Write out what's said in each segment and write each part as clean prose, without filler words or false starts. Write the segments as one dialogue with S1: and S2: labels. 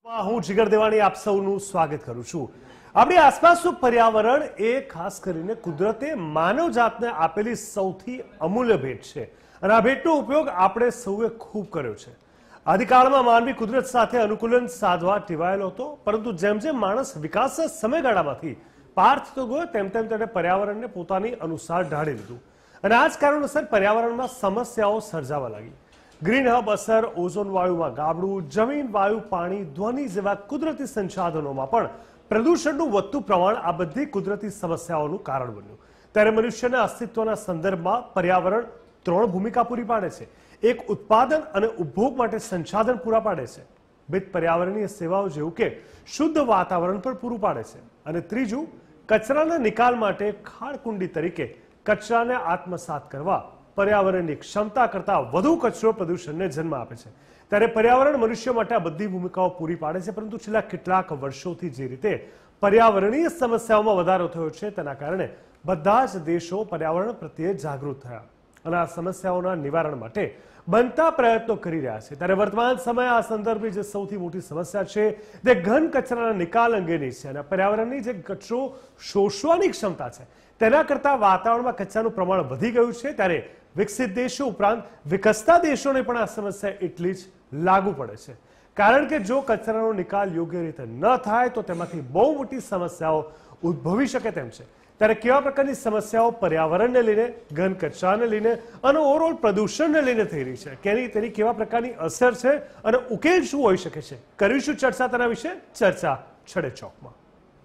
S1: હું જીગર દેવાણી આપ સૌનું સ્વાગત કરું છું। આપણી આસપાસનું પર્યાવરણ એ ખાસ કરીને કુદરતે માનવજાતને આપેલી સૌથી અમૂલ્ય ભેટ છે અને આ ભેટનો ઉપયોગ આપણે સૌએ ખૂબ કર્યો છે। આદિકાળમાં માનવી કુદરત સાથે અનુકૂલન સાધવા ટેવાયેલો હતો, પરંતુ જેમ જેમ માણસ વિકાસના સમયગાળામાંથી પાર થતો ગયો તેમ તેમ તેણે પર્યાવરણને પોતાની અનુસાર ઢાળી લીધું અને આ જ કારણોસર પર્યાવરણમાં સમસ્યાઓ સર્જાવા લાગી। ગ્રીન હબ અસર, ઓઝોન વાયુમાં ગાબડું, જમીન, વાયુ, પાણી, ધ્વનિ જેવા કુદરતી સંસાધનોમાં પણ પ્રદૂષણનું વધતું પ્રમાણ આ બધી કુદરતી સમસ્યાઓનું કારણ બન્યું। ત્યારે મનુષ્યના અસ્તિત્વના સંદર્ભમાં પર્યાવરણ ત્રણ ભૂમિકા પૂરી પાડે છે। એક, ઉત્પાદન અને ઉપભોગ માટે સંસાધન પૂરા પાડે છે। બે, પર્યાવરણીય સેવાઓ જેવું કે શુદ્ધ વાતાવરણ પણ પૂરું પાડે છે અને ત્રીજું, કચરાના નિકાલ માટે ખાળકુંડી તરીકે કચરાને આત્મસાત કરવા પર્યાવરણની ક્ષમતા કરતા વધુ કચરો પ્રદૂષણને જન્મ આપે છે। ત્યારે પર્યાવરણ મનુષ્ય માટે આ બધી ભૂમિકાઓ પૂરી પાડે છે, પરંતુ છેલ્લા કેટલાક વર્ષોથી જે રીતે પર્યાવરણીય સમસ્યાઓમાં વધારો થયો છે તેના કારણે બધા જ દેશો પર્યાવરણ પ્રત્યે જાગૃત થયા અને આ સમસ્યાઓના નિવારણ માટે બનતા પ્રયત્નો કરી રહ્યા છે। ત્યારે વર્તમાન સમયે આ સંદર્ભે જે સૌથી મોટી સમસ્યા છે તે ઘન કચરાના નિકાલ અંગેની છે અને પર્યાવરણની જે કચરો શોષવાની ક્ષમતા છે તેના કરતાં વાતાવરણમાં કચરાનું પ્રમાણ વધી ગયું છે। ત્યારે વિકસિત દેશો ઉપરાંત વિકસતા દેશોને પણ આ સમસ્યા એટલી જ લાગુ પડે છે, કારણ કે જો કચરાનો નિકાલ યોગ્ય રીતે ન થાય તો તેમાંથી બહુ મોટી સમસ્યાઓ ઉદ્ભવી શકે તેમ છે। ત્યારે કેવા પ્રકારની સમસ્યાઓ પર્યાવરણને લઈને, ઘન કચરાને લઈને અને ઓવરઓલ પ્રદૂષણને લઈને થઈ રહી છે, તેની કેવા પ્રકારની અસર છે અને ઉકેલ શું હોઈ શકે છે, કરીશું ચર્ચા તેના વિશે। ચર્ચા છડે ચોકમાં।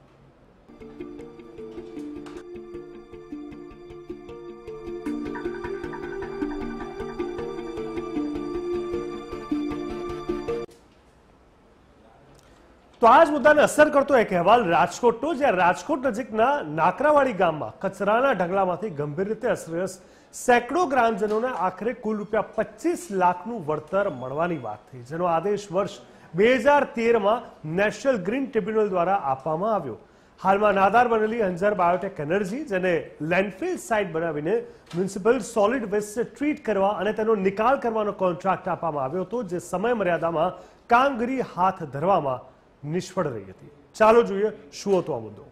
S1: તો આ જ મુદ્દાને અસર કરતો એક અહેવાલ રાજકોટનો, જ્યાં રાજકોટ નજીકના નાકરાવાડી ગામમાં કચરાના ઢગલામાંથી ગંભીર રીતે અસરગ્રસ્ત સેંકડો ગ્રામજનોને આખરે કુલ ₹25 લાખનું વળતર મળવાની વાત થઈ, જેનો આદેશ વર્ષ 2013માં નેશનલ ગ્રીન ટ્રિબ્યુનલ દ્વારા આપવામાં આવ્યો। હાલમાં નાદાર બનેલી અંજર બાયોટેક એનર્જી, જેને લેન્ડફિલ સાઇટ બનાવીને મ્યુનિસિપલ સોલિડ વેસ્ટને ટ્રીટ કરવા અને તેનો નિકાલ કરવાનો કોન્ટ્રાક્ટ આપવામાં આવ્યો હતો, જે સમય મર્યાદામાં કામગીરી હાથ ધરવામાં નિષ્ફળ રહી હતી। ચાલો જોઈએ શું હતો આ મુદ્દો।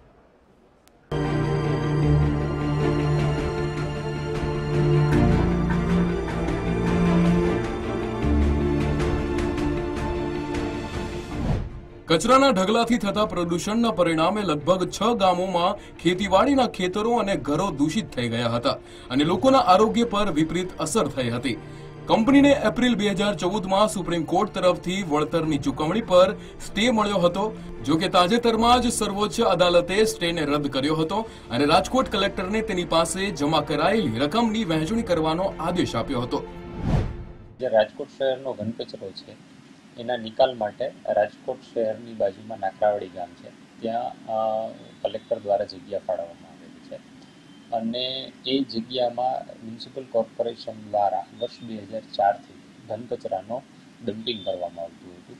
S2: કચરાના ઢગલાથી થતા પ્રદૂષણના પરિણામે લગભગ 6 ગામોમાં ખેતીવાડીના ખેતરો અને ઘરો દૂષિત થઈ ગયા હતા અને લોકોના આરોગ્ય પર વિપરીત અસર થઈ હતી। કંપનીને એપ્રિલ 2014માં સુપ્રીમ કોર્ટ તરફથી વળતરની ચૂકવણી પર સ્ટે મળ્યો હતો, જો કે તાજેતરમાં જ સર્વોચ્ચ અદાલતે સ્ટેને રદ કર્યો હતો અને રાજકોટ કલેક્ટરને તેની પાસે જમા કરાયેલી રકમની વહેંચણી કરવાનો આદેશ આપ્યો હતો।
S3: જે રાજકોટ શહેરનો ઘન કચરો છે એના નિકાલ માટે રાજકોટ શહેરની બાજુમાં નાકરાવાડી ગામ છે, ત્યાં કલેક્ટર દ્વારા જગ્યા ફાળવવામાં આવેલી છે અને એ જગ્યામાં મ્યુનિસિપલ કોર્પોરેશન દ્વારા વર્ષ 2004થી ઘન કચરાનો ડમ્પિંગ કરવામાં આવતું હતું।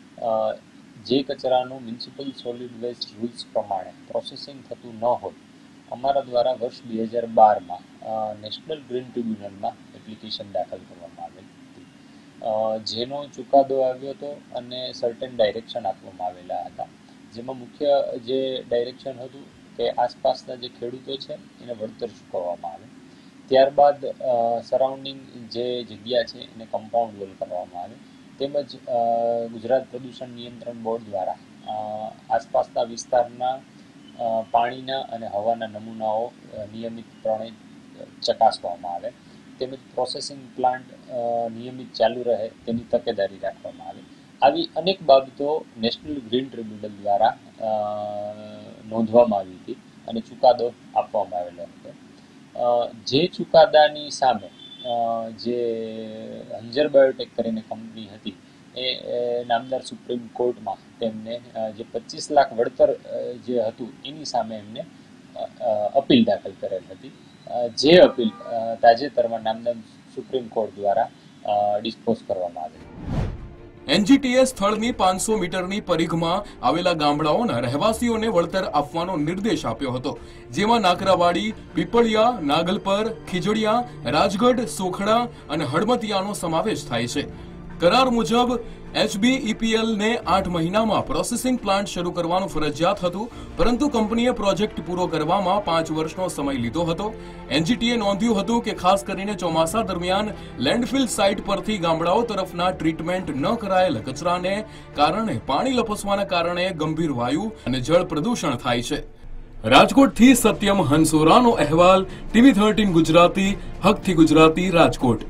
S3: જે કચરાનું મ્યુનિસિપલ સોલિડ વેસ્ટ રૂલ્સ પ્રમાણે પ્રોસેસિંગ થતું ન હોય, અમારા દ્વારા વર્ષ 2012માં નેશનલ ગ્રીન ટ્રિબ્યુનલમાં એપ્લિકેશન દાખલ કરવામાં આવેલી હતી, જેનો ચુકાદો આવ્યો હતો અને સર્ટેન ડાયરેક્શન આપવામાં આવેલા હતા, જેમાં મુખ્ય જે ડાયરેક્શન હતું કે આસપાસના જે ખેડૂતો છે એને વળતર ચૂકવવામાં આવે, ત્યારબાદ સરાઉન્ડિંગ જે જગ્યા છે એને કમ્પાઉન્ડ વોલ કરવામાં આવે, તેમજ ગુજરાત પ્રદૂષણ નિયંત્રણ બોર્ડ દ્વારા આસપાસના વિસ્તારના પાણીના અને હવાના નમૂનાઓ નિયમિતપણે ચકાસવામાં આવે, તેમજ પ્રોસેસિંગ પ્લાન્ટ નિયમિત ચાલુ રહે તેની તકેદારી રાખવામાં આવે। આવી અનેક બાબતો નેશનલ ગ્રીન ટ્રિબ્યુનલ દ્વારા નોંધવામાં આવી હતી અને ચુકાદો આપવામાં આવેલો હતો। જે ચુકાદાની સામે જે અંજર બાયોટેક કરીને કંપની હતી એ નામદાર સુપ્રીમ કોર્ટમાં તેમને જે 25 લાખ વળતર જે હતું એની સામે એમને અપીલ દાખલ કરેલ હતી, જે અપીલ તાજેતરમાં નામદાર સુપ્રીમ કોર્ટ દ્વારા ડિસ્પોઝ કરવામાં આવેલ।
S2: એનજીટીએ સ્થળની 500 મીટરની પરિઘમાં આવેલા ગામડાઓના રહેવાસીઓને વળતર આપવાનો નિર્દેશ આપ્યો હતો, જેમાં નાકરાવાડી, પીપળિયા, નાગલપર, ખીજડીયા, રાજગઢ, સોખડા અને હળમતિયાનો સમાવેશ થાય છે। કરાર મુજબ HBEPL ને 8 મહિનામાં પ્રોસેસિંગ પ્લાન્ટ શરૂ કરવાનું ફરજિયાત હતું, પરંતુ કંપનીએ પ્રોજેક્ટ પૂરો કરવામાં 5 વર્ષનો સમય લીધો હતો. NGTએ નોંધ્યું હતું કે ખાસ કરીને ચોમાસા દરમિયાન લેન્ડફિલ સાઇટ પરથી ગામડાઓ તરફના ટ્રીટમેન્ટ ન કરાયેલ કચરાને કારણે પાણી લપસવાના કારણે ગંભીર વાયુ અને જળ પ્રદૂષણ થાય છે. રાજકોટથી સત્યમ હંસોરાનો અહેવાલ, TV13 ગુજરાતી, હકથી ગુજરાતી, રાજકોટ.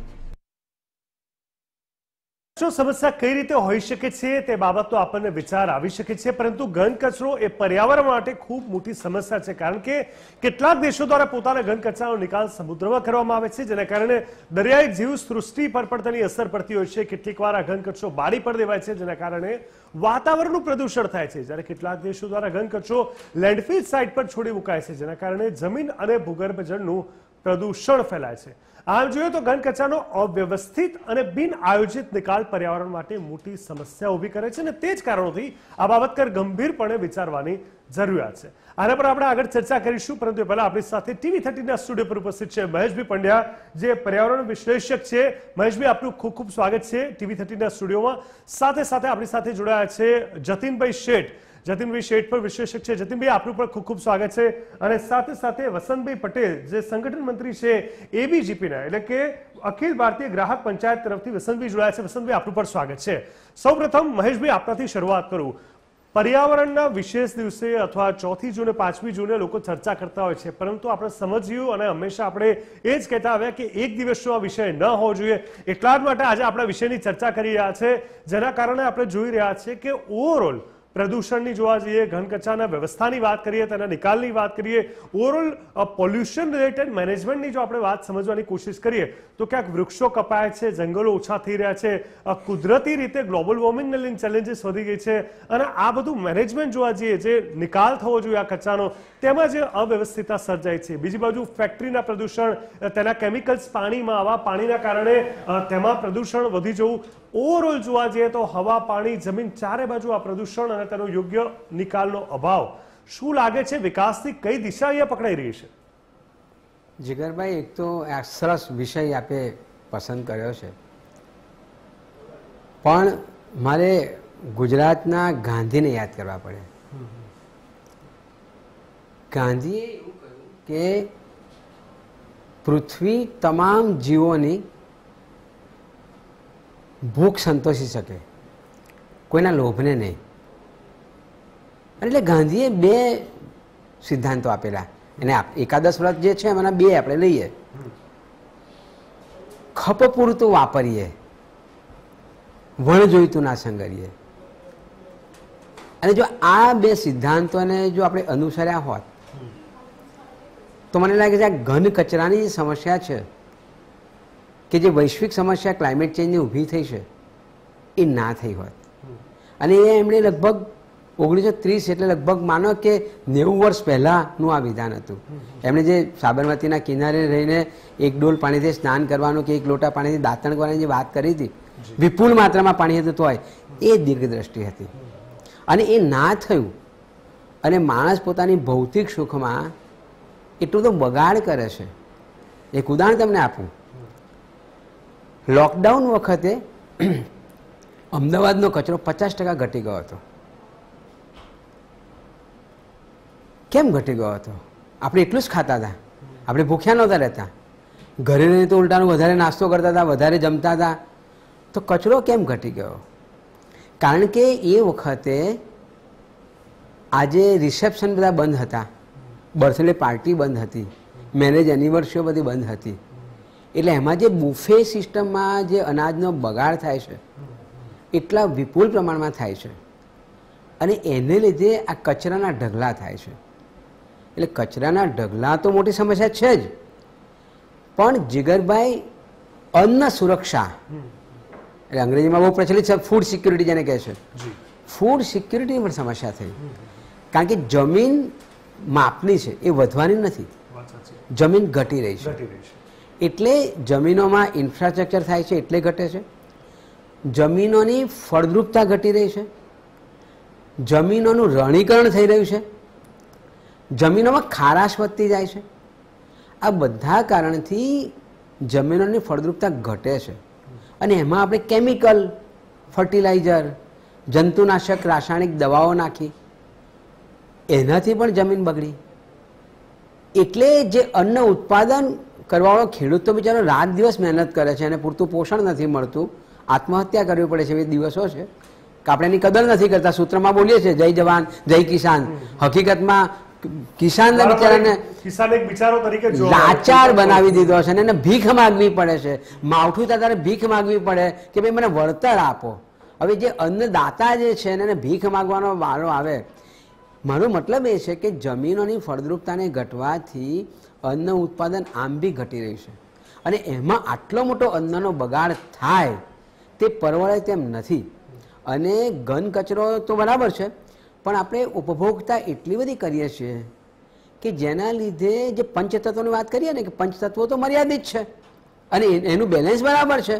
S1: સમસ્યા કઈ રીતે હોઈ શકે છે તે બાબતનો આપણને વિચાર આવી શકે છે, પરંતુ ઘન કચરો એ પર્યાવરણ માટે ખૂબ મોટી સમસ્યા છે, કારણ કે કેટલાક દેશો દ્વારા પોતાના ઘન કચરાનો નિકાલ સમુદ્રમાં કરવામાં આવે છે, જેના કારણે દરિયાઈ જીવસૃષ્ટિ પર પણ તેની અસર પડતી હોય છે. કેટલીક વાર આ ઘન કચરો બાળી પર દેવાય છે, જેના કારણે વાતાવરણનું પ્રદૂષણ થાય છે, જ્યારે કેટલાક દેશો દ્વારા ઘન કચરો લેન્ડફિલ સાઇટ પર છોડી મુકાય છે, જેના કારણે જમીન અને ભૂગર્ભ જળનું પ્રદૂષણ ફેલાય છે. આમ જોઈએ તો ઘન કચરાનો અવ્યવસ્થિત અને બિન આયોજિત નિકાલ પર્યાવરણ માટે મોટી સમસ્યા ઊભી કરે છે, અને તે જ કારણોથી આ બાબત પર ગંભીરપણે વિચારવાની જરૂરિયાત છે. આના પર આપણે આગળ ચર્ચા કરીશું, પરંતુ પહેલા આપણી સાથે TV13ના સ્ટુડિયો પર ઉપસ્થિત છે મહેશભાઈ પંડ્યા, જે પર્યાવરણ વિશ્લેષક છે. મહેશભાઈ, આપનું ખૂબ ખૂબ સ્વાગત છે TV13ના સ્ટુડિયોમાં. સાથે સાથે આપણી સાથે જોડાયા છે જતીનભાઈ શેઠ. જતીનભાઈ શેઠ પર વિશ્લેષક છે. જતીનભાઈ, આપનું પણ ખૂબ ખૂબ સ્વાગત છે. અને સાથે સાથે વસંતભાઈ પટેલ, જે સંગઠન મંત્રી છે ABGPના, એટલે કે અખિલ ભારતીય ગ્રાહક પંચાયત તરફથી વસંતભાઈ જોડાયા છે. વસંતભાઈ, આપનું પણ સ્વાગત છે. સૌપ્રથમ મહેશભાઈ, આપનાથી શરૂઆત કરું. પર્યાવરણના વિશેષ દિવસે અથવા 4મી જૂને 5મી જૂને લોકો ચર્ચા કરતા હોય છે, પરંતુ આપણે સમજ્યું અને હંમેશા આપણે એ જ કહેતા આવ્યા કે એક દિવસનો આ વિષય ન હોવો જોઈએ. એટલા જ માટે આજે આપણા વિષયની ચર્ચા કરી રહ્યા છે, જેના કારણે આપણે જોઈ રહ્યા છીએ કે ઓવરઓલ પ્રદૂષણની જોવા જઈએ, ઘન કચરાના વ્યવસ્થાની વાત કરીએ, તેના નિકાલની વાત કરીએ, ઓવરઓલ પોલ્યુશન રિલેટેડ મેનેજમેન્ટની જો આપણે વાત સમજવાની કોશિશ કરીએ તો ક્યાંક વૃક્ષો કપાય છે, જંગલો ઓછા થઈ રહ્યા છે, કુદરતી રીતે ગ્લોબલ વોર્મિંગને લઈને ચેલેન્જીસ વધી ગઈ છે, અને આ બધું મેનેજમેન્ટ જોવા જઈએ, જે નિકાલ થવો જોઈએ આ કચરાનો, તેમાં જે અવ્યવસ્થિતતા સર્જાય છે. બીજી બાજુ ફેક્ટરીના પ્રદૂષણ, તેના કેમિકલ્સ પાણીમાં, આવા પાણીના કારણે તેમાં પ્રદૂષણ વધી જવું. ઓવરઓલ જોવા જઈએ તો હવા, પાણી, જમીન, ચારે બાજુ આ પ્રદૂષણ અને તેનો યોગ્ય નિકાલનો અભાવ. શું લાગે છે, વિકાસની કઈ દિશા અહીંયા પકડાઈ રહી છે?
S4: જીગરભાઈ, એક તો આ સરસ વિષય આપે પસંદ કર્યો છે, પણ મારે ગુજરાતના ગાંધીને યાદ કરવા પડે. ગાંધીએ એવું કહ્યું કે પૃથ્વી તમામ જીવોની ભૂખ સંતોષી શકે, કોઈના લોભને નહીં. એટલે ગાંધીએ 2 સિદ્ધાંતો આપેલા, અને એકાદશ વ્રત જે છે એમાંના 2 આપણે લઈએ. ખપ પૂરતું વાપરીએ, વણ જોઈતું ના સંગરીએ. અને જો આ 2 સિદ્ધાંતોને જો આપણે અનુસર્યા હોત તો મને લાગે છે આ ઘન કચરાની સમસ્યા છે, કે જે વૈશ્વિક સમસ્યા ક્લાઇમેટ ચેન્જની ઊભી થઈ છે, એ ના થઈ હોત. અને એ એમણે લગભગ 1930, એટલે લગભગ માનો કે 90 વર્ષ પહેલાંનું આ વિધાન હતું. એમણે જે સાબરમતીના કિનારે રહીને 1 ડોલ પાણીથી સ્નાન કરવાનું કે 1 લોટા પાણીથી દાંતણ કરવાની જે વાત કરી હતી, વિપુલ માત્રામાં પાણી હતું તોય, એ દીર્ઘદ્રષ્ટિ હતી. અને એ ના થયું, અને માણસ પોતાની ભૌતિક સુખમાં એટલું તો બગાડ કરે છે. એક ઉદાહરણ તમને આપું. લોકડાઉન વખતે અમદાવાદનો કચરો 50% ઘટી ગયો હતો. કેમ ઘટી ગયો હતો? આપણે એટલું જ ખાતા હતા, આપણે ભૂખ્યા નહોતા રહેતા, ઘરે રહીને તો ઉલટાનું વધારે નાસ્તો કરતા હતા, વધારે જમતા હતા. તો કચરો કેમ ઘટી ગયો? કારણ કે એ વખતે આજે રિસેપ્શન બધા બંધ હતા, બર્થડે પાર્ટી બંધ હતી, મેરેજ એનિવર્સરીઓ બધી બંધ હતી. એટલે એમાં જે બુફે સિસ્ટમમાં જે અનાજનો બગાડ થાય છે એટલા વિપુલ પ્રમાણમાં થાય છે, અને એને લીધે આ કચરાના ઢગલા થાય છે. એટલે કચરાના ઢગલા તો મોટી સમસ્યા છે જ, પણ જીગરભાઈ અન્ન સુરક્ષા, એટલે અંગ્રેજીમાં બહુ પ્રચલિત છે ફૂડ સિક્યુરિટી જેને કહે છે, ફૂડ સિક્યુરિટીની પણ સમસ્યા થઈ. કારણ કે જમીન માપની છે, એ વધવાની નથી, જમીન ઘટી રહી છે. એટલે જમીનોમાં ઇન્ફ્રાસ્ટ્રક્ચર થાય છે એટલે ઘટે છે, જમીનોની ફળદ્રુપતા ઘટી રહી છે, જમીનોનું રણીકરણ થઈ રહ્યું છે, જમીનોમાં ખારાશ વધતી જાય છે. આ બધા કારણથી જમીનોની ફળદ્રુપતા ઘટે છે, અને એમાં આપણે કેમિકલ ફર્ટિલાઇઝર, જંતુનાશક, રાસાયણિક દવાઓ નાખી, એનાથી પણ જમીન બગડી. એટલે જે અન્ન ઉત્પાદન કરવાવાળો ખેડૂત તો બિચારો રાત દિવસ મહેનત કરે છે અને પૂરતું પોષણ નથી મળતું, આત્મહત્યા કરવી પડે છે. એવી દિવસો છે કે આપણે એની કદર નથી કરતા. સૂત્રમાં બોલીએ છીએ જય જવાન જય કિસાન, હકીકતમાં કિસાનના બિચારાને
S1: કિસાન એક બિચારો તરીકે
S4: લાચાર બનાવી દીધો છે અને એને ભીખ માગવી પડે છે. માવઠું ત્યારે ભીખ માગવી પડે કે ભાઈ મને વળતર આપો. હવે જે અન્નદાતા જે છે એને ભીખ માગવાનો વારો આવે. મારો મતલબ એ છે કે જમીનોની ફળદ્રુપતાને ઘટવાથી અન્ન ઉત્પાદન આમ બી ઘટી રહ્યું છે અને એમાં આટલો મોટો અન્નનો બગાડ થાય તે પરવડે તેમ નથી. અને ઘન કચરો તો બરાબર છે, પણ આપણે ઉપભોગતા એટલી બધી કરીએ છીએ કે જેના લીધે જે પંચતત્વોની વાત કરીએ ને કે પંચતત્વો તો મર્યાદિત છે અને એનું બેલેન્સ બરાબર છે.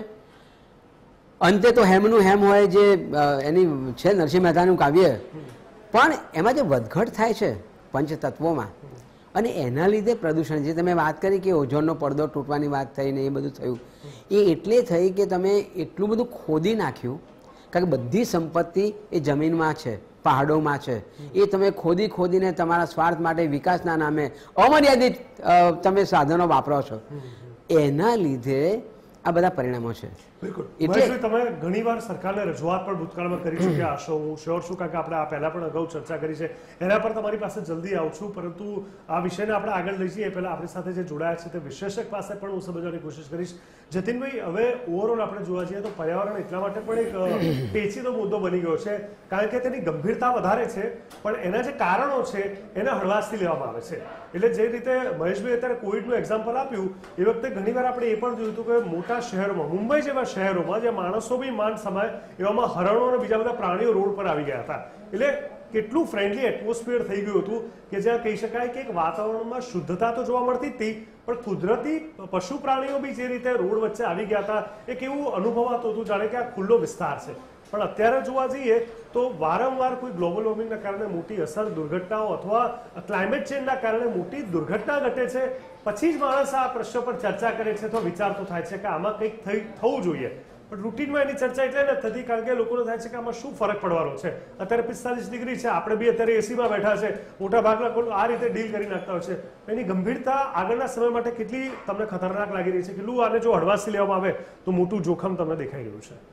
S4: અંતે તો હેમનું હેમ હોય જે એની છે નરસિંહ મહેતાનું કાવ્ય, પણ એમાં જે વધઘટ થાય છે પંચતત્વોમાં અને એના લીધે પ્રદૂષણ, જે તમે વાત કરી કે ઓઝોનનો પડદો તૂટવાની વાત થઈ ને એ બધું થયું, એ એટલે થઈ કે તમે એટલું બધું ખોદી નાખ્યું. કારણ કે બધી સંપત્તિ એ જમીનમાં છે, પહાડોમાં છે. એ તમે ખોદી ખોદીને તમારા સ્વાર્થ માટે વિકાસના નામે અમર્યાદિત તમે સાધનો વાપરો છો. એના લીધે આ બધા પરિણામો છે.
S1: બિલકુલ. તમે ઘણીવાર સરકારને રજૂઆત પણ ભૂતકાળમાં કરી ચૂક્યા હશો, હું શ્યોર છું, કારણ કે આપણે આ પહેલા પણ અગાઉ ચર્ચા કરી છે. એના પર તમારી પાસે જલ્દી આવું છું, પરંતુ આ વિષયને આપણે આગળ લઈ જઈએ પહેલા આપણી સાથે જે જોડાયા છે તે વિશ્લેષક પાસે પણ હું સમજવાની કોશિશ કરીશ. જતીનભાઈ, હવે ઓવરઓલ આપણે જોવા જઈએ તો પર્યાવરણ એટલા માટે પણ એક પેચીદો મુદ્દો બની ગયો છે કારણ કે તેની ગંભીરતા વધારે છે, પણ એના જે કારણો છે એને હળવાશથી લેવામાં આવે છે. એટલે જે રીતે મહેશભાઈ અત્યારે કોવિડનું એક્ઝામ્પલ આપ્યું, એ વખતે ઘણીવાર આપણે એ પણ જોયું હતું કે મોટા શહેરોમાં, મુંબઈ જેવા શહેરોમાં જે માણસો બી માંડ સમાય એવામાં હરણો અને બીજા બધા પ્રાણીઓ રોડ પર આવી ગયા હતા. એટલે કેટલું ફ્રેન્ડલી એટમોસ્ફિયર થઈ ગયું હતું કે જ્યાં કહી શકાય કે એક વાતાવરણમાં શુદ્ધતા તો જોવા મળતી જ હતી, પણ કુદરતી પશુ પ્રાણીઓ બી જે રીતે રોડ વચ્ચે આવી ગયા હતા એક એવું અનુભવાતું હતું જાણે કે આ ખુલ્લો વિસ્તાર છે. પણ અત્યારે જોવા જઈએ તો વારંવાર કોઈ ગ્લોબલ વોર્મિંગના કારણે મોટી અસર, દુર્ઘટનાઓ અથવા ક્લાઇમેટ ચેન્જના કારણે મોટી દુર્ઘટના ઘટે છે, પછી જ માણસ આ પ્રશ્ન પર ચર્ચા કરે છે તો વિચાર તો થાય છે કે આમાં કંઈક થવું જોઈએ. પણ રૂટીનમાં એની ચર્ચા એટલે નથી થતી કારણ કે લોકોને થાય છે કે આમાં શું ફરક પડવાનો છે. અત્યારે 45 ડિગ્રી છે, આપણે બી અત્યારે એસીમાં બેઠા છે, મોટા ભાગના લોકો આ રીતે ડીલ કરી નાખતા હોય છે. એની ગંભીરતા આગળના સમય માટે કેટલી તમને ખતરનાક લાગી રહી છે, કેટલું આને જો હળવાશથી લેવામાં આવે તો મોટું જોખમ તમને દેખાઈ રહ્યું છે?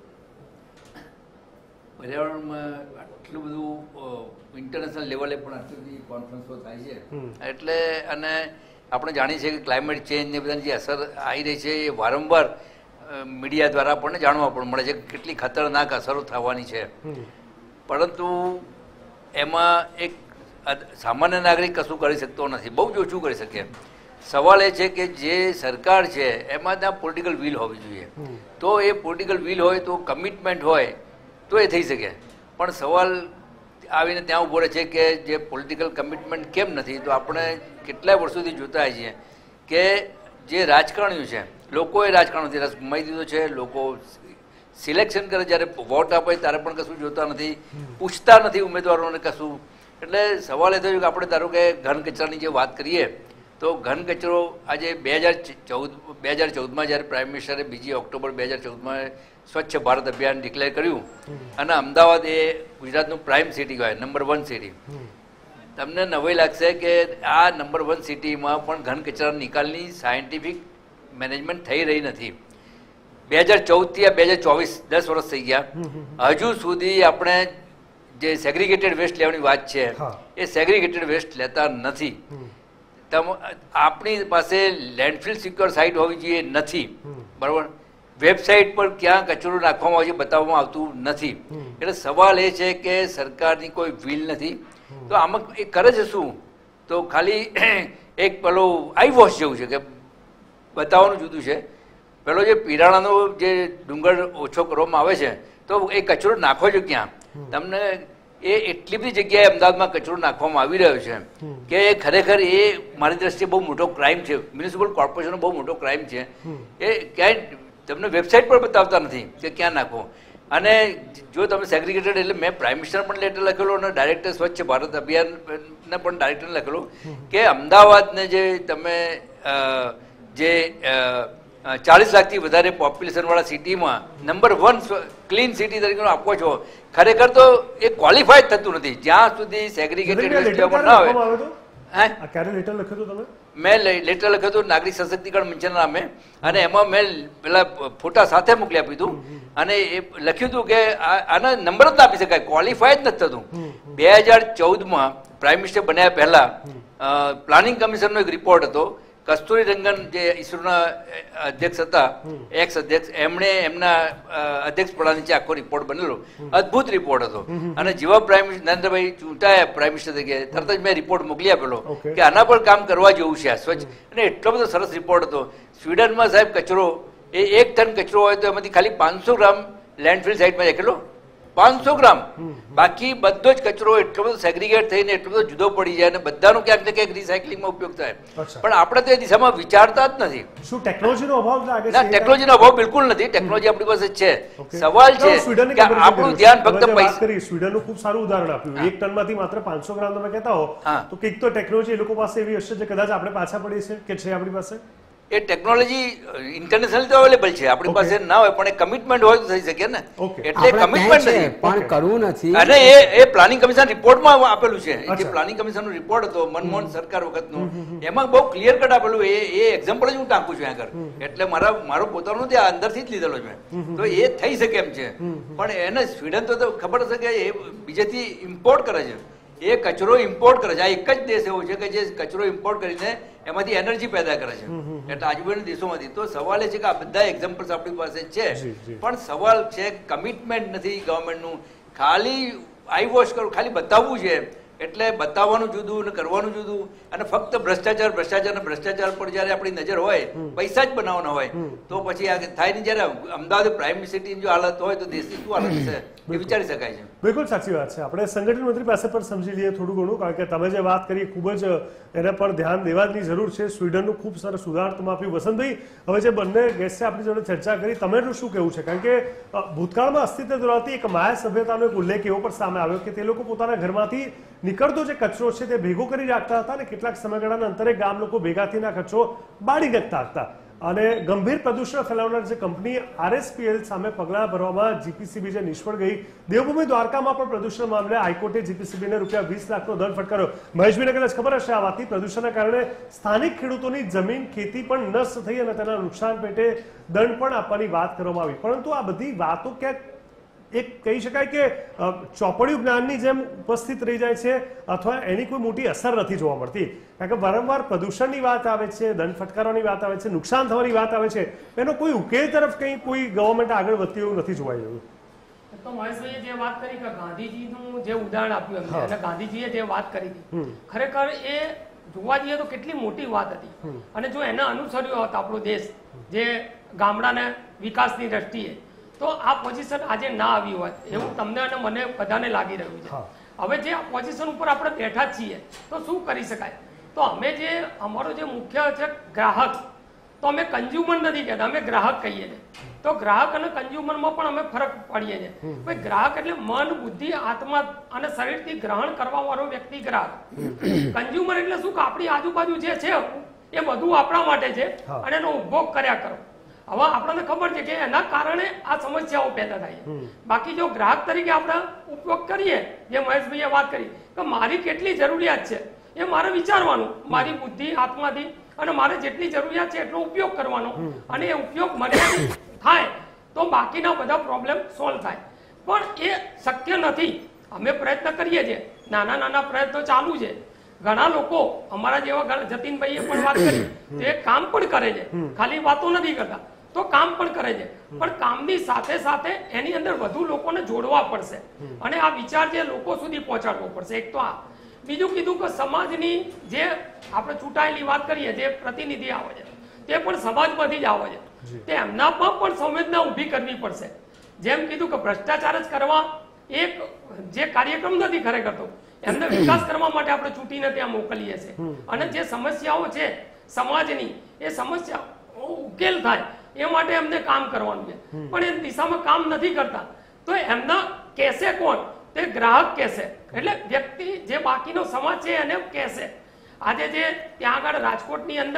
S5: પર્યાવરણમાં આટલું બધું ઇન્ટરનેશનલ લેવલે પણ આટલી બધી કોન્ફરન્સો થાય છે એટલે, અને આપણે જાણીએ છીએ કે ક્લાઇમેટ ચેન્જ ને બધાની જે અસર આવી રહી છે એ વારંવાર મીડિયા દ્વારા આપણને જાણવા પણ મળે છે કે કેટલી ખતરનાક અસરો થવાની છે. પરંતુ એમાં એક સામાન્ય નાગરિક કશું કરી શકતો નથી, બહુ જ ઓછું કરી શકે. સવાલ એ છે કે જે સરકાર છે એમાં ત્યાં પોલિટિકલ વિલ હોવી જોઈએ. તો એ પોલિટિકલ વિલ હોય તો કમિટમેન્ટ હોય તો એ થઈ શકે. પણ સવાલ આવીને ત્યાં ઉભો રહે છે કે જે પોલિટિકલ કમિટમેન્ટ કેમ નથી. તો આપણે કેટલાય વર્ષોથી જોતા આવીએ છીએ કે જે રાજકારણીઓ છે, લોકોએ રાજકારણથી રસ ગુમાવી દીધો છે. લોકો સિલેક્શન કરે, જ્યારે વોટ આપે ત્યારે પણ કશું જોતા નથી, પૂછતા નથી ઉમેદવારોને કશું. એટલે સવાલ એ થયો કે આપણે ધારો કે ઘન કચરાની જે વાત કરીએ તો ઘન કચરો આજે 2014માં જ્યારે પ્રાઇમ મિનિસ્ટરે 2 ઓક્ટોબર 2014માં સ્વચ્છ ભારત અભિયાન ડિક્લેર કર્યું અને અમદાવાદ એ ગુજરાતનું પ્રાઇમ સિટી કહેવાય, નંબર 1 સિટી. તમને નવાઈ લાગશે કે આ નંબર 1 સિટીમાં પણ ઘન કચરા નિકાલની સાયન્ટિફિક મેનેજમેન્ટ થઈ રહી નથી. 2014થી આ 2024 10 વર્ષ થઈ ગયા, હજુ સુધી આપણે જે સેગ્રીગેટેડ વેસ્ટ લેવાની વાત છે એ સેગ્રીગેટેડ વેસ્ટ લેતા નથી. આપણી પાસે લેન્ડફિલ સિક્યોર સાઇટ હોવી જોઈએ, નથી. બરાબર, વેબસાઇટ પર ક્યાં કચરો નાખવામાં આવે છે બતાવવામાં આવતું નથી. એટલે સવાલ એ છે કે સરકારની કોઈ વિલ નથી. તો આમાં એ કરે છે શું? તો ખાલી એક પેલો આઈ વોશ જેવું છે કે બતાવવાનું જુદું છે. પેલો જે પિરાણાનો જે ડુંગર ઓછો કરવામાં આવે છે તો એ કચરો નાખો છો ક્યાં? તમને એ એટલી બધી જગ્યાએ અમદાવાદમાં કચરો નાખવામાં આવી રહ્યો છે કે ખરેખર એ મારી દ્રષ્ટિએ બહુ મોટો ક્રાઇમ છે. મ્યુનિસિપલ કોર્પોરેશનનો બહુ મોટો ક્રાઇમ છે. એ ક્યાંય તમને વેબસાઇટ પર બતાવતા નથી કે ક્યાં નાખો. અને જો તમે સેગ્રીગેટેડ, એટલે મેં પ્રાઇમ મિનિસ્ટર પણ લેટર લખેલો અને ડાયરેક્ટર સ્વચ્છ ભારત અભિયાનને પણ ડાયરેક્ટરને લખેલો કે અમદાવાદને જે તમે જે 40 લાખથી વધારે પોપ્યુલેશનવાળા સિટીમાં નંબર 1 ક્લીન સિટી તરીકે આપો છો, ખરેખર તો એ ક્વોલિફાઈડ થતું નથી જ્યાં સુધી સેગ્રીગેટેડ વેસ્ટ ના હોય. મેં લેટર લખ્યું હતું નાગરિક સશક્તિકરણ મંચના નામે, અને એમાં મેં પેલા ફોટા સાથે મોકલી આપ્યું હતું, અને એ લખ્યું હતું કે આના નંબર જ ના આપી શકાય, ક્વોલિફાય જ નથી થતું. 2014માં પ્રાઇમ મિનિસ્ટર બન્યા પહેલા પ્લાનિંગ કમિશનનો એક રિપોર્ટ હતો, કસ્તુરી રંગન જે ઈસરોના અધ્યક્ષ હતા, એક્સ અધ્યક્ષ, એમણે એમના અધ્યક્ષ પડા નીચે આખો રિપોર્ટ બનેલો, અદભુત રિપોર્ટ હતો. અને જેવા પ્રાઇમ મિનિસ્ટર નરેન્દ્રભાઈ ચૂંટાયા પ્રાઇમ મિનિસ્ટર તરીકે, તરત જ મેં રિપોર્ટ મોકલી આપેલો કે આના પર કામ કરવા જેવું છે આ સ્વચ્છ. અને એટલો બધો સરસ રિપોર્ટ હતો. સ્વીડનમાં સાહેબ કચરો એ 1 ટન કચરો હોય તો એમાંથી ખાલી 500 ગ્રામ લેન્ડફિલ સાઇટમાં કેટલો 500 ગ્રામ, બાકી બધો જ કચરો એટલો બધો સેગ્રીગેટ થઈને એટલો બધો જુદો પડી જાય અને બધાનો ક્યાંક ને ક્યાંક રિસાયકલિંગમાં ઉપયોગ થાય. પણ આપણે તો એ દિશામાં વિચારતા જ નથી.
S1: શું ટેકનોલોજીનો અભાવ લાગે છે?
S5: ના, ટેકનોલોજીનો અભાવ બિલકુલ નથી. ટેકનોલોજી આપણી પાસે છે. સવાલ છે કે આપણું ધ્યાન ફક્ત પૈસા.
S1: સ્વીડનનું ખૂબ સારું ઉદાહરણ આપ્યું. 1 ટનમાંથી માત્ર 500 ગ્રામ તમે કહેતા હો તો કંઈક તો ટેકનોલોજી એ લોકો પાસે એવી હશે જે કદાચ આપણે પાછા પડી છે કે છે આપણી પાસે.
S5: એ ટેકનોલોજી ઇન્ટરનેશનલ તો અવેલેબલ છે, આપણી પાસે ના હોય પણ એ કમિટમેન્ટ હોય તો થઈ શકે ને. એટલે કમિટમેન્ટ નથી
S4: પણ કરવું નથી.
S5: અને એ પ્લાનિંગ કમિશન રિપોર્ટમાં આપેલું છે. જે પ્લાનિંગ કમિશનનો રિપોર્ટ હતો મનમોહન સરકાર વખતનો, એમાં બહુ ક્લિયર કટ આપેલું. એ એક્ઝામ્પલ જ હું ટાંકું છું આગળ, એટલે મારો પોતાનો તે અંદરથી જ લીધેલો છે. તો એ થઈ શકે એમ છે. પણ એને સ્વીડન તો ખબર હશે કે એ બીજેથી ઇમ્પોર્ટ કરે છે, એ કચરો ઇમ્પોર્ટ કરે છે. આ એક જ દેશ એવો છે કે જે કચરો ઇમ્પોર્ટ કરીને એમાંથી એનર્જી પેદા કરે છે, એટલે આજુબાજુના દેશોમાંથી. તો સવાલ એ છે કે આ બધા એક્ઝામ્પલ્સ આપણી પાસે છે, પણ સવાલ છે કમિટમેન્ટ નથી ગવર્મેન્ટનું. ખાલી આઈ વોશ કરવું, ખાલી બતાવવું છે, એટલે બતાવવાનું જુદું ને કરવાનું જુદું. અને ફક્ત ભ્રષ્ટાચાર પર જયારે આપણી નજર હોય, પૈસા જ બનાવવાના હોય, તો પછી આ થાય ને. જયારે અમદાવાદ પ્રાઇમ સિટીની જો હાલત હોય તો દેશની શું હાલત છે એ વિચારી શકાય છે.
S1: બિલકુલ સાચી વાત છે. આપણે સંગઠન મંત્રી પાસે પણ સમજી લઈએ થોડું ઘણું, કારણ કે તમે જે વાત કરી ખૂબ જ એના પર ધ્યાન દેવાની જરૂર છે. સ્વીડનનું ખૂબ સરસ ઉદાહરણ તમે આપ્યું. વસંતભાઈ, હવે જે બંને ગેસ્ટે આપણી જોડે ચર્ચા કરી, તમારું શું કહેવું છે? કારણ કે ભૂતકાળમાં અસ્તિત્વ ધરાવતી એક માયા સભ્યતાનો એક ઉલ્લેખ એવો પણ સામે આવ્યો કે તે લોકો પોતાના ઘરમાંથી નીકળતો જે કચરો છે તે ભેગો કરી રાખતા હતા અને કેટલાક સમયગાળાના અંતરે ગામ લોકો ભેગા થઈને આ કચરો બાળી નાખતા હતા. અને ગંભીર પ્રદૂષણ ફેલાવનાર જે કંપની RSPL સામે પગલાં ભરવામાં જીપીસીબી જે નિષ્ફળ ગઈ. દેવભૂમિ દ્વારકામાં પણ પ્રદૂષણ મામલે હાઈકોર્ટે જીપીસીબીને ₹20 લાખનો દંડ ફટકાર્યો. મહેશભાઈને કદાચ ખબર હશે આ વાતની. પ્રદૂષણના કારણે સ્થાનિક ખેડૂતોની જમીન ખેતી પણ નષ્ટ થઈ અને તેના નુકસાન પેટે દંડ પણ આપવાની વાત કરવામાં આવી. પરંતુ આ બધી વાતો ક્યાંક એક કહી શકાય કે ચોપડિયું જ્ઞાનની જેમ ઉપસ્થિત રહી જાય છે, અથવા એની કોઈ મોટી અસર નથી જોવા મળતી. કારણ કે વારંવાર પ્રદૂષણની વાત આવે છે, દંડ ફટકારવાની વાત આવે છે, નુકસાન થવાની વાત આવે છે, એનો કોઈ ઉકેલ તરફ કંઈ કોઈ ગવર્મેન્ટ આગળ વધતી એવું નથી જોવાઈ રહ્યું.
S6: તો મહેશભાઈએ જે વાત કરી કે ગાંધીજીનું જે ઉદાહરણ આપ્યું એમને, અને ગાંધીજીએ જે વાત કરી હતી, ખરેખર એ જોવા જઈએ તો કેટલી મોટી વાત હતી. અને જો એને અનુસર્યો હોત આપણો દેશ જે ગામડાના વિકાસની દ્રષ્ટિએ, તો આ પોઝિશન આજે ના આવી હોત એવું તમને અને મને બધાને લાગી રહ્યું છે. હવે જે આ પોઝિશન ઉપર આપણે બેઠા છીએ તો શું કરી શકાય? તો અમે જે અમારો જે મુખ્ય છે ગ્રાહક, તો અમે કન્ઝ્યુમર નથી કહેતા, અમે ગ્રાહક કહીએ છીએ. તો ગ્રાહક અને કન્ઝ્યુમરમાં પણ અમે ફરક પાડીએ છીએ. ભાઈ ગ્રાહક એટલે મન, બુદ્ધિ, આત્મા અને શરીરથી ગ્રહણ કરવા વાળો વ્યક્તિ ગ્રાહક. કન્ઝ્યુમર એટલે શું કે આપણી આજુબાજુ જે છે એ બધું આપણા માટે છે અને એનો ઉપભોગ કર્યા કરો. હવે આપણને ખબર છે કે એના કારણે આ સમસ્યાઓ પેદા થાય. બાકી જો ગ્રાહક તરીકે આપણે ઉપયોગ કરીએ, જે મહેશભાઈએ વાત કરી કે મારી કેટલી જરૂરિયાત છે એ મારે વિચારવાનું, મારી બુદ્ધિ આત્માથી, અને મારે જેટલી જરૂરિયાત છે એટલો ઉપયોગ કરવાનો, અને એ ઉપયોગ મર્યાદિત થાય તો બાકીના બધા પ્રોબ્લેમ સોલ્વ થાય. પણ એ શક્ય નથી. અમે પ્રયત્ન કરીએ છીએ, નાના નાના પ્રયત્નો ચાલુ છે. ઘણા લોકો અમારા જેવા જતીનભાઈએ પણ વાત કરી, તે કામ પણ કરે છે, ખાલી વાતો નથી કરતા, તો કામ પણ કરે છે. પણ કામની સાથે સાથે એની અંદર વધુ લોકોને જોડવા પડશે અને આ વિચાર જે લોકો સુધી પહોંચાડવો પડશે. એક તો આ. બીજું કીધું કે સમાજની જે આપણે ચૂંટાયેલી વાત કરીએ, જે પ્રતિનિધિ આવે છે તે પણ સમાજમાંથી જ આવે છે, તે એમનામાં પણ સંવેદના ઊભી કરવી પડશે. જેમ કીધું કે ભ્રષ્ટાચાર જ કરવા એક જે કાર્યક્રમ નથી ખરેખર, તો એમને વિકાસ કરવા માટે આપણે ચૂંટીને ત્યાં મોકલીએ છીએ. અને જે સમસ્યાઓ છે સમાજની, એ સમસ્યા ઉકેલ થાય એ માટે એમને કામ કરવાનું છે. પણ એ દિશામાં કામ નથી કરતા તો એમના કહેશે કોણ? તે ગ્રાહક કહેશે. એટલે વ્યક્તિ જે બાકીનો સમાજ છે એને કહેશે. આજે જે ત્યાં આગળ રાજકોટની અંદર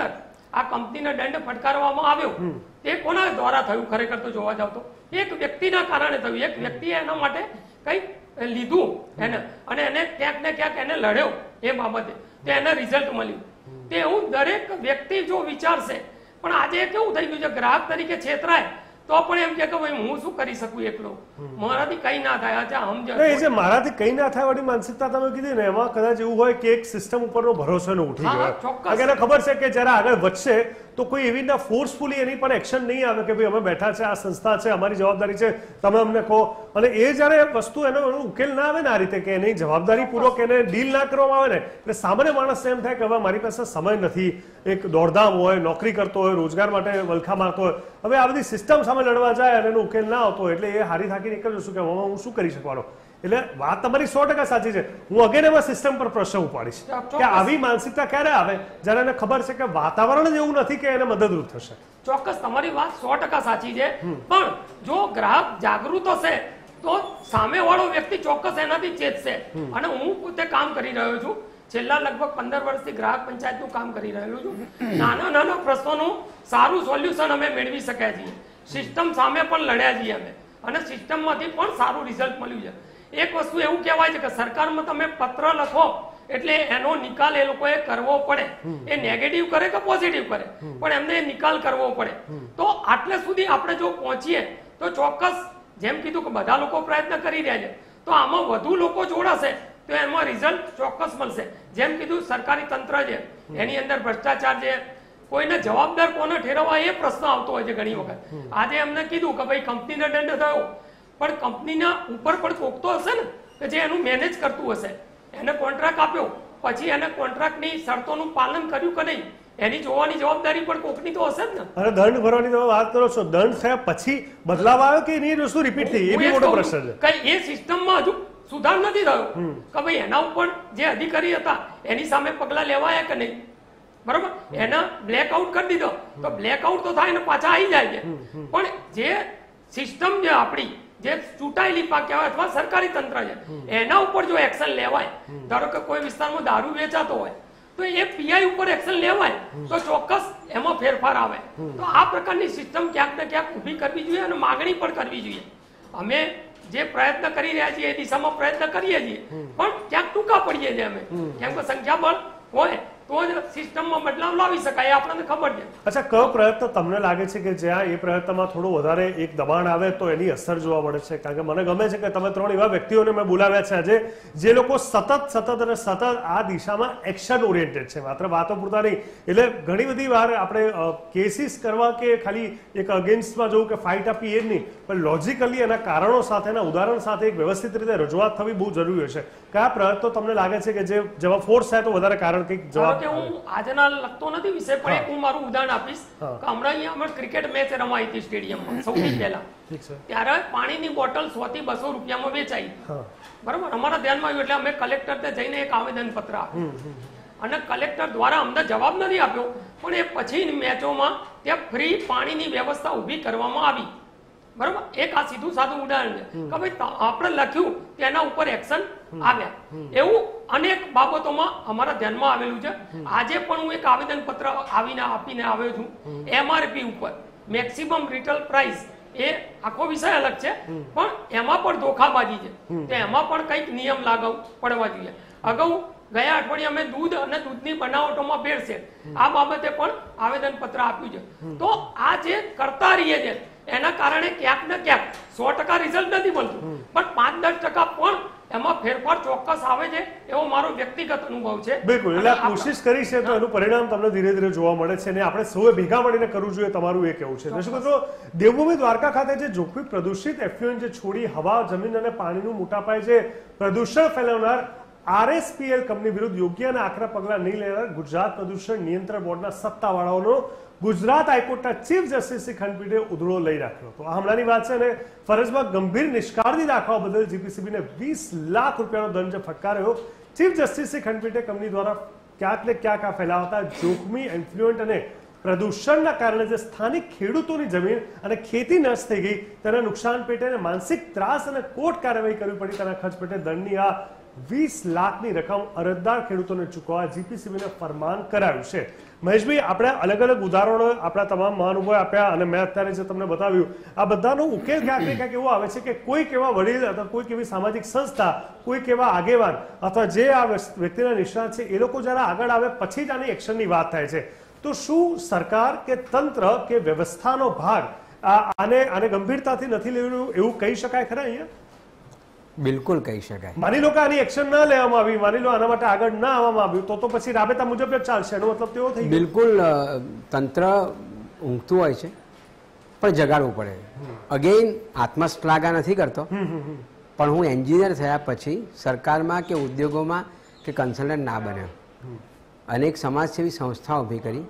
S6: આ કંપનીને દંડ ફટકારવામાં આવ્યો તે કોના દ્વારા થયું ખરેખર તો જોવા જાવ તો એક વ્યક્તિના કારણે થયું. એક વ્યક્તિએ એના માટે કંઈક લીધું એને અને એને ક્યાંક ને ક્યાંક એને લડ્યો એ બાબતે તો એને રિઝલ્ટ મળ્યું. તે હું દરેક વ્યક્તિ જો વિચારશે પણ આજે કેવું થઈ ગયું છે ગ્રાહક તરીકે છેતરાય તો પણ એમ કે ભાઈ હું શું કરી શકું એકલો, મારાથી કઈ ના થાય.
S1: મારાથી કઈ ના થાય વાળી માનસિકતા તમે કીધી ને એમાં કદાચ એવું હોય કે એક સિસ્ટમ ઉપરનો ભરોસો ઉઠી ગયો. એને ખબર છે કે જયારે આગળ વધશે તો કોઈ એવી રીતના ફોર્સફુલી એની પણ એક્શન નહીં આવે કે ભાઈ અમે બેઠા છે, આ સંસ્થા છે, અમારી જવાબદારી છે, તમે અમને કહો. અને એ જયારે વસ્તુ એનો ઉકેલ ના આવે ને આ રીતે કે એની જવાબદારી પૂર્વક એને ડીલ ના કરવામાં આવે ને એટલે સામાન્ય માણસ એમ થાય કે હવે મારી પાસે સમય નથી, એક દોડધામ હોય, નોકરી કરતો હોય, રોજગાર માટે વલખા મારતો હોય, હવે આ બધી સિસ્ટમ સામે લડવા જાય અને એનો ઉકેલ ના આવતો હોય એટલે એ હારી થાકી નીકળ્યો છું કે હું શું કરી શકવાનો. એટલે વાત તમારી 100% સાચી છે. હું અગેન એમાં સિસ્ટમ પર પ્રશ્ન ઉપાડીશ કે આવી માનસિકતા ક્યારે આવે જ્યારે એને ખબર છે કે વાતાવરણ જ એવું નથી કે એને મદદરૂપ થશે.
S6: ચોક્કસ તમારી વાત 100% સાચી છે, પણ જો ગ્રાહક જાગૃત હશે તો સામેવાળો વ્યક્તિ ચોક્કસ એનાથી ચેતશે. અને હું પોતે કામ કરી રહ્યો છું, છેલ્લા લગભગ 15 વર્ષથી ગ્રાહક પંચાયતનું કામ કરી રહ્યો છું. નાના નાના પ્રશ્નોનું સારું સોલ્યુશન અમે મેળવી શક્યા છીએ, સિસ્ટમ સામે પણ લડ્યા છીએ અમે અને સિસ્ટમમાંથી પણ સારું રિઝલ્ટ મળ્યું છે. એક વસ્તુ એવું કહેવાય છે કે સરકારમાં તમે પત્ર લખો એટલે એનો નિકાલ એ લોકોએ કરવો પડે, એ નેગેટિવ કરે કે પોઝિટિવ કરે પણ એમને નિકાલ કરવો પડે. તો આટલે સુધી આપણે જો પહોંચીએ તો ચોક્કસ જેમ કીધું કે બધા લોકો પ્રયત્ન કરી રહ્યા છે તો આમાં વધુ લોકો જોડાશે તો એમાં રિઝલ્ટ ચોક્કસ મળશે. જેમ કીધું સરકારી તંત્ર છે એની અંદર ભ્રષ્ટાચાર છે, કોઈને જવાબદાર કોને ઠેરવવા એ પ્રશ્ન આવતો હોય છે ઘણી વખત. આજે એમને કીધું કે ભાઈ કંપનીને દંડ થયો પણ કંપનીના ઉપર પણ કોક તો હશે ને કે જે એનું મેનેજ કરતું હશે, એને કોન્ટ્રાક્ટ આપ્યો પછી એને કોન્ટ્રાક્ટની શરતોનું પાલન કર્યું કે નહીં એની જોવાની જવાબદારી પણ કોકની તો હશે જ ને.
S1: અને દંડ ભરવાની તમે વાત કરો છો, દંડ થયા પછી બદલાવ આવ્યો કે એની વસ્તુ રિપીટ થઈ, એ બી મોટો પ્રશ્ન છે.
S6: કઈ એ સિસ્ટમમાં હજુ સુધાર નથી થયો કે ભાઈ એના ઉપર જે અધિકારી હતા એની સામે પગલા લેવાયા કે નહીં, બરોબર. એના બ્લેકઆઉટ કરી દીધો તો બ્લેકઆઉટ તો થાય ને પાછા આવી જાય છે, પણ જે સિસ્ટમ જે આપણી જે ચૂંટાયેલી કહેવાય અથવા સરકારી તંત્ર છે એના ઉપર જો એક્શન લેવાય, ધારો કે કોઈ વિસ્તારમાં દારૂ વેચાતો હોય તો એ પીઆઈ ઉપર એક્શન લેવાય તો ચોક્કસ એમાં ફેરફાર આવે. તો આ પ્રકારની સિસ્ટમ ક્યાંક ને ક્યાંક ઊભી કરવી જોઈએ અને માગણી પણ કરવી જોઈએ. અમે જે પ્રયત્ન કરી રહ્યા છીએ એ દિશામાં પ્રયત્ન કરીએ છીએ પણ ક્યાંક ટૂંકા પડીએ છીએ અમે, કેમ કે સંખ્યાબળ હોય તો જ સિસ્ટમમાં બદલાવ લાવી શકાય આપણને ખબર છે.
S1: અચ્છા, કયો પ્રયત્ન તમને લાગે છે કે જ્યાં એ પ્રયત્નમાં થોડું વધારે એક દબાણ આવે તો એની અસર જોવા મળે છે? કારણ કે મને ગમે છે કે તમે 3 એવા વ્યક્તિઓને મેં બોલાવ્યા છે આજે જે લોકો સતત આ દિશામાં એક્શન ઓરિએન્ટેડ છે, માત્ર વાતો પૂરતા નહીં. એટલે ઘણી બધી વાર આપણે કેસીસ કરવા કે ખાલી એક અગેન્સ્ટમાં જવું કે ફાઇટ આપી એ જ નહીં, પણ લોજિકલી એના કારણો સાથે એના ઉદાહરણ સાથે એક વ્યવસ્થિત રીતે રજૂઆત થવી બહુ જરૂરી છે. કયા પ્રયત્નો તમને લાગે છે કે જે જેમાં ફોર્સ થાય તો વધારે કારણ કંઈક જવાબ?
S6: હું આજના લગતો નથી વિષય પણ એક હું મારું ઉદાહરણ આપીશ કે હમણાં અહીંયા અમે ક્રિકેટ મેચ રમાઈ હતી સ્ટેડિયમમાં સૌથી પહેલા, ત્યારે પાણીની બોટલ 100 થી 200 રૂપિયામાં વેચાઈ, બરોબર. અમારા ધ્યાનમાં આવ્યું એટલે અમે કલેક્ટરને જઈને એક આવેદન પત્ર આપ્યું અને કલેક્ટર દ્વારા અમને જવાબ નથી આપ્યો પણ એ પછી મેચોમાં ત્યાં ફ્રી પાણીની વ્યવસ્થા ઊભી કરવામાં આવી, બરોબર. એક આ સીધું સાદું ઉદાહરણ છે કે ભાઈ આપણે લખ્યું તેના ઉપર એક્શન આવ્યા. એવું અનેક બાબતોમાં અમારા ધ્યાનમાં આવેલું છે. આજે પણ હું એક આવેદન પત્ર આપીને આવ્યો છું એમઆરપી ઉપર, મેક્સિમમ રિટેલ પ્રાઇસ. એ આખો વિષય અલગ છે પણ એમાં પણ ધોખાબાજી છે તો એમાં પણ કંઈક નિયમ લાગુ પડવા જોઈએ. અગાઉ ગયા અઠવાડિયે અમે દૂધ અને દૂધની બનાવટોમાં ભેળસેળ આ બાબતે પણ આવેદન પત્ર આપ્યું છે. તો આ જે કરતા રહીએ છે એના કારણે ક્યાંક ને ક્યાંક 100% રિઝલ્ટ નથી મળતું પણ 5-10% પણ એમાં ફેરફાર ચોક્કસ આવે છે એવો મારો વ્યક્તિગત અનુભવ છે.
S1: બિલકુલ, એટલે કોશિશ કરી છે તો એનું પરિણામ તમને ધીરે ધીરે જોવા મળે છે અને આપણે સૌએ ભેગા મળીને કરવું જોઈએ, તમારું એ કેવું છે? દર્શક મિત્રો, દેવભૂમિ દ્વારકા ખાતે જે જોખમી પ્રદૂષિત એફ્યુએન્ટ જે છોડી હવા, જમીન અને પાણીનું મોટા પાયે જે પ્રદૂષણ ફેલાવનાર RSPL કંપની વિરુદ્ધ યોગ્ય અને આકરા પગલાં નહીં લેનાર ગુજરાત પ્રદૂષણ નિયંત્રણ બોર્ડના સત્તાવાળાઓનો ગુજરાત હાઈકોર્ટના ચીફ જસ્ટિસ શ્રી ખંડપીઠે ઉધડો લઈ રાખ્યો હતો. આ હમણાંની વાત છે અને ફરજમાં ગંભીર નિષ્કાળજી દાખવા બદલ જીપીસીબીને 20 લાખ રૂપિયાનો દંડ ફટકાર્યો. ચીફ જસ્ટિસ શ્રી ખંડપીઠે કંપની દ્વારા ક્યાંક ને ક્યાંક આ ફેલાવતા જોખમી એફ્લુએન્ટ અને પ્રદૂષણના કારણે જે સ્થાનિક ખેડૂતોની જમીન અને ખેતી નષ્ટ થઈ ગઈ તેના નુકસાન પેટે માનસિક ત્રાસ અને કોર્ટ કાર્યવાહી કરવી પડી તેના ખર્ચ પેટે દંડની આ 20 લાખની રકમ અરજદાર ખેડૂતોને ચૂકવવા જીપીસીબીને ફરમાન કરાયું છે. મહેશભાઈ, આપણે અલગ અલગ ઉદાહરણો આપણા તમામ મહાનુભાવો આપ્યા અને મેં અત્યારે જે તમને બતાવ્યું, આ બધાનો ઉકેલ ક્યાંક ને ક્યાંક એવો આવે છે કે કોઈક એવા વડીલ અથવા કોઈક એવી સામાજિક સંસ્થા, કોઈક એવા આગેવાન અથવા જે આ વ્યક્તિના નિષ્ણાત છે એ લોકો જરા આગળ આવે પછી જ આની એક્શનની વાત થાય છે. તો શું સરકાર કે તંત્ર કે વ્યવસ્થાનો ભાગ આને ગંભીરતાથી નથી લેવું એવું કહી શકાય ખરા અહીંયા?
S4: બિલકુલ કહી શકાય.
S1: માની લો કે આની એક્શન ના લેવામાં આવી, માની લો આના માટે આગળ ના આવવામાં આવ્યું, તો પછી રાબેતા મુજબ જ ચાલશે, એનો મતલબ તેવો થઈ ગયો.
S4: બિલકુલ તંત્ર ઊંઘતું હોય છે પણ જગાડવું પડે. અગેઇન આત્મશ્લાઘા નથી કરતો, પણ હું એન્જિનિયર થયા પછી સરકારમાં કે ઉદ્યોગોમાં કે કન્સલ્ટન્ટ ના બન્યો. અનેક સમાજસેવી સંસ્થાઓ ઊભી કરી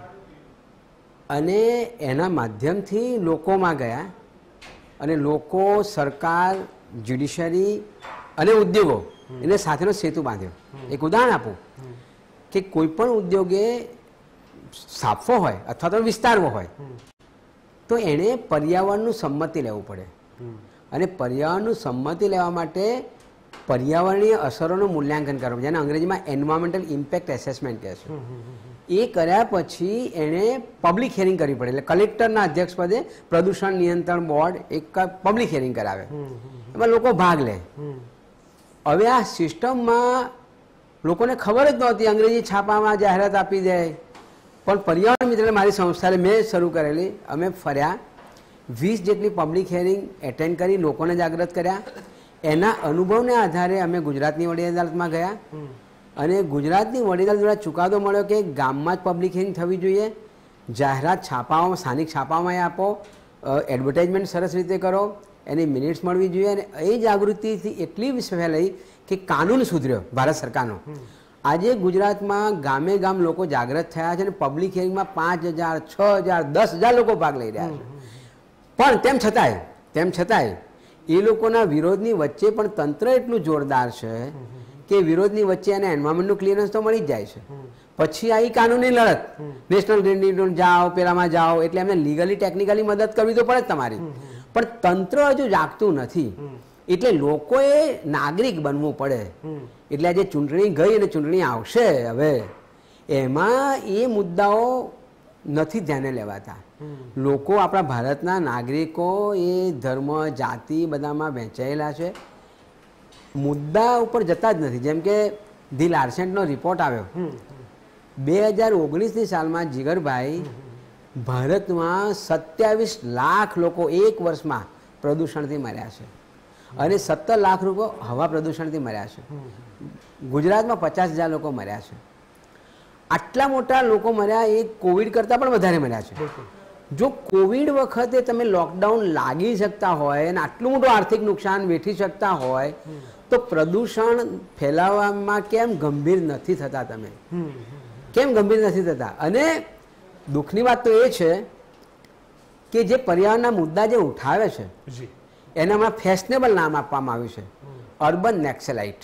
S4: અને એના માધ્યમથી લોકોમાં ગયા અને લોકો, સરકાર, જ્યુડિશરી અને ઉદ્યોગો એને સાથેનો સેતુ બાંધ્યો. એક ઉદાહરણ આપું કે કોઈ પણ ઉદ્યોગે સ્થાપવો હોય અથવા તો વિસ્તારવો હોય તો એણે પર્યાવરણનું સંમતિ લેવું પડે અને પર્યાવરણનું સંમતિ લેવા માટે પર્યાવરણીય અસરોનું મૂલ્યાંકન કરવું, જેને અંગ્રેજીમાં એન્વાયરમેન્ટલ ઇમ્પેક્ટ એસેસમેન્ટ કહે છે. એ કર્યા પછી એણે પબ્લિક હિયરિંગ કરવી પડે. એટલે કલેક્ટરના અધ્યક્ષપદે પ્રદૂષણ નિયંત્રણ બોર્ડ એક પબ્લિક હિયરિંગ કરાવે, એમાં લોકો ભાગ લે. હવે આ સિસ્ટમમાં લોકોને ખબર જ નહોતી, અંગ્રેજી છાપામાં જાહેરાત આપી દે. પણ પર્યાવરણ મિત્ર મારી સંસ્થાએ મેં શરૂ કરેલી, અમે ફર્યા 20 જેટલી પબ્લિક હિયરિંગ એટેન્ડ કરી, લોકોને જાગૃત કર્યા. એના અનુભવને આધારે અમે ગુજરાતની વડી અદાલતમાં ગયા અને ગુજરાતની વડી અદાલત દ્વારા ચુકાદો મળ્યો કે ગામમાં જ પબ્લિક હિયરિંગ થવી જોઈએ, જાહેરાત છાપાઓમાં, સ્થાનિક છાપામાં આપો, એડવર્ટાઇઝમેન્ટ સરસ રીતે કરો, એની મિનિટ્સ મળવી જોઈએ. અને એ જાગૃતિથી એટલી ફેલાઈ કે કાનૂન સુધર્યો ભારત સરકારનો. આજે ગુજરાતમાં ગામે ગામ લોકો જાગૃત થયા છે અને પબ્લિક હિયરિંગમાં 5,000, 6,000, 10,000 લોકો ભાગ લઈ રહ્યા છે. પણ તેમ છતાંય એ લોકોના વિરોધની વચ્ચે પણ તંત્ર એટલું જોરદાર છે કે વિરોધની વચ્ચે એને એન્વાયરમેન્ટનું ક્લિયરન્સ તો મળી જ જાય છે. પછી આવી કાનૂની લડત, નેશનલ ગ્રીન ટ્રિબ્યુનલ જાઓ, પેલામાં જાઓ, એટલે એમને લીગલી ટેકનિકલી મદદ કરવી તો પડે જ તમારી. પણ તંત્ર હજુ જાગતું નથી, એટલે લોકોએ નાગરિક બનવું પડે. એટલે આજે ચૂંટણી ગઈ અને ચૂંટણી આવશે હવે, એમાં એ મુદ્દાઓ નથી ધ્યાને લેવાતા. લોકો, આપણા ભારતના નાગરિકો એ ધર્મ, જાતિ બધામાં વહેંચાયેલા છે, મુદ્દા ઉપર જતા જ નથી. જેમ કે ધી લાર્સેન્ટનો રિપોર્ટ આવ્યો 2019ની સાલમાં, જીગરભાઈ, ભારતમાં 27 લાખ લોકો એક વર્ષમાં પ્રદૂષણથી મર્યા છે અને 17 લાખ લોકો હવા પ્રદૂષણથી મર્યા છે. ગુજરાતમાં 50,000 લોકો મર્યા છે. આટલા મોટા લોકો મર્યા એ કોવિડ કરતાં પણ વધારે મર્યા છે. જો કોવિડ વખતે તમે લોકડાઉન લાગી શકતા હોય અને આટલું મોટું આર્થિક નુકસાન વેઠી શકતા હોય તો પ્રદૂષણ ફેલાવવામાં કેમ ગંભીર નથી થતા? તમે કેમ ગંભીર નથી થતા? અને દુઃખની વાત તો એ છે કે જે પર્યાવરણના મુદ્દા જે ઉઠાવે છે એને હમણાં ફેશનેબલ નામ આપવામાં આવ્યું છે, અર્બન નેક્સલાઇટ.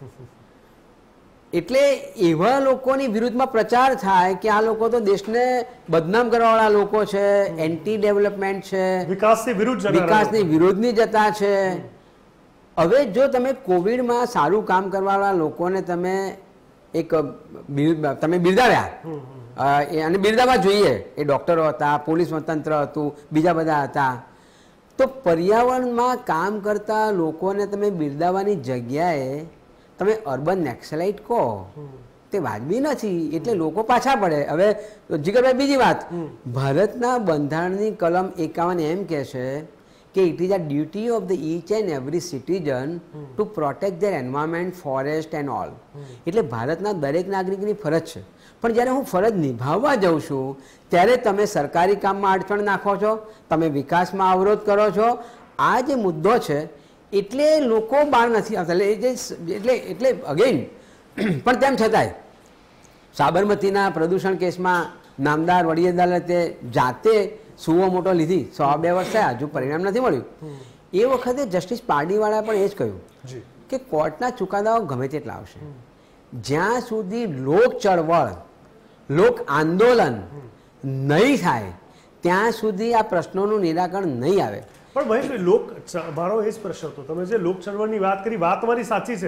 S4: એટલે એવા લોકોની વિરુદ્ધમાં પ્રચાર થાય કે આ લોકો તો દેશને બદનામ કરવાવાળા લોકો છે, એન્ટી ડેવલપમેન્ટ છે, વિકાસની વિરોધની જતા છે. હવે જો તમે કોવિડમાં સારું કામ કરવાવાળા લોકોને તમે બિરદાવ્યા, અને બિરદાવવા જોઈએ, એ ડૉક્ટરો હતા, પોલીસ તંત્ર હતું, બીજા બધા હતા, તો પર્યાવરણમાં કામ કરતા લોકોને તમે બિરદાવવાની જગ્યાએ તમે અર્બન નેક્સલાઇટ કહો, તે વાજબી નથી. એટલે લોકો પાછા પડે. હવે જીગરભાઈ, બીજી વાત, ભારતના બંધારણની કલમ 51 એમ કહે છે કે it is a duty of the each and every citizen to protect their environment, forest and all. એટલે ભારતના દરેક નાગરિકની ફરજ છે. પણ જ્યારે હું ફરજ નિભાવવા જાઉં છું ત્યારે તમે સરકારી કામમાં અડચણ નાખો છો, તમે વિકાસમાં અવરોધ કરો છો. આ જે મુદ્દો છે એટલે લોકો બહાર નથી આવતા. એટલે અગેન પણ તેમ છતાંય સાબરમતીના પ્રદૂષણ કેસમાં નામદાર વડી અદાલતે જાતે સુવો મોટો લીધી, 102 વર્ષ થયા, હજુ પરિણામ નથી મળ્યું. એ વખતે જસ્ટિસ પારડીવાળા પણ એ જ કહ્યું કે કોર્ટના ચુકાદાઓ ગમે તેટલા આવશે, જ્યાં સુધી લોક ચળવળ, લોક આંદોલન નહીં થાય ત્યાં સુધી આ પ્રશ્નોનું નિરાકરણ નહીં આવે.
S1: પણ મહેશભાઈ, મારો એ જ પ્રશ્ન હતો, તમે જે લોક ચળવળની વાત કરી, વાત તમારી સાચી છે,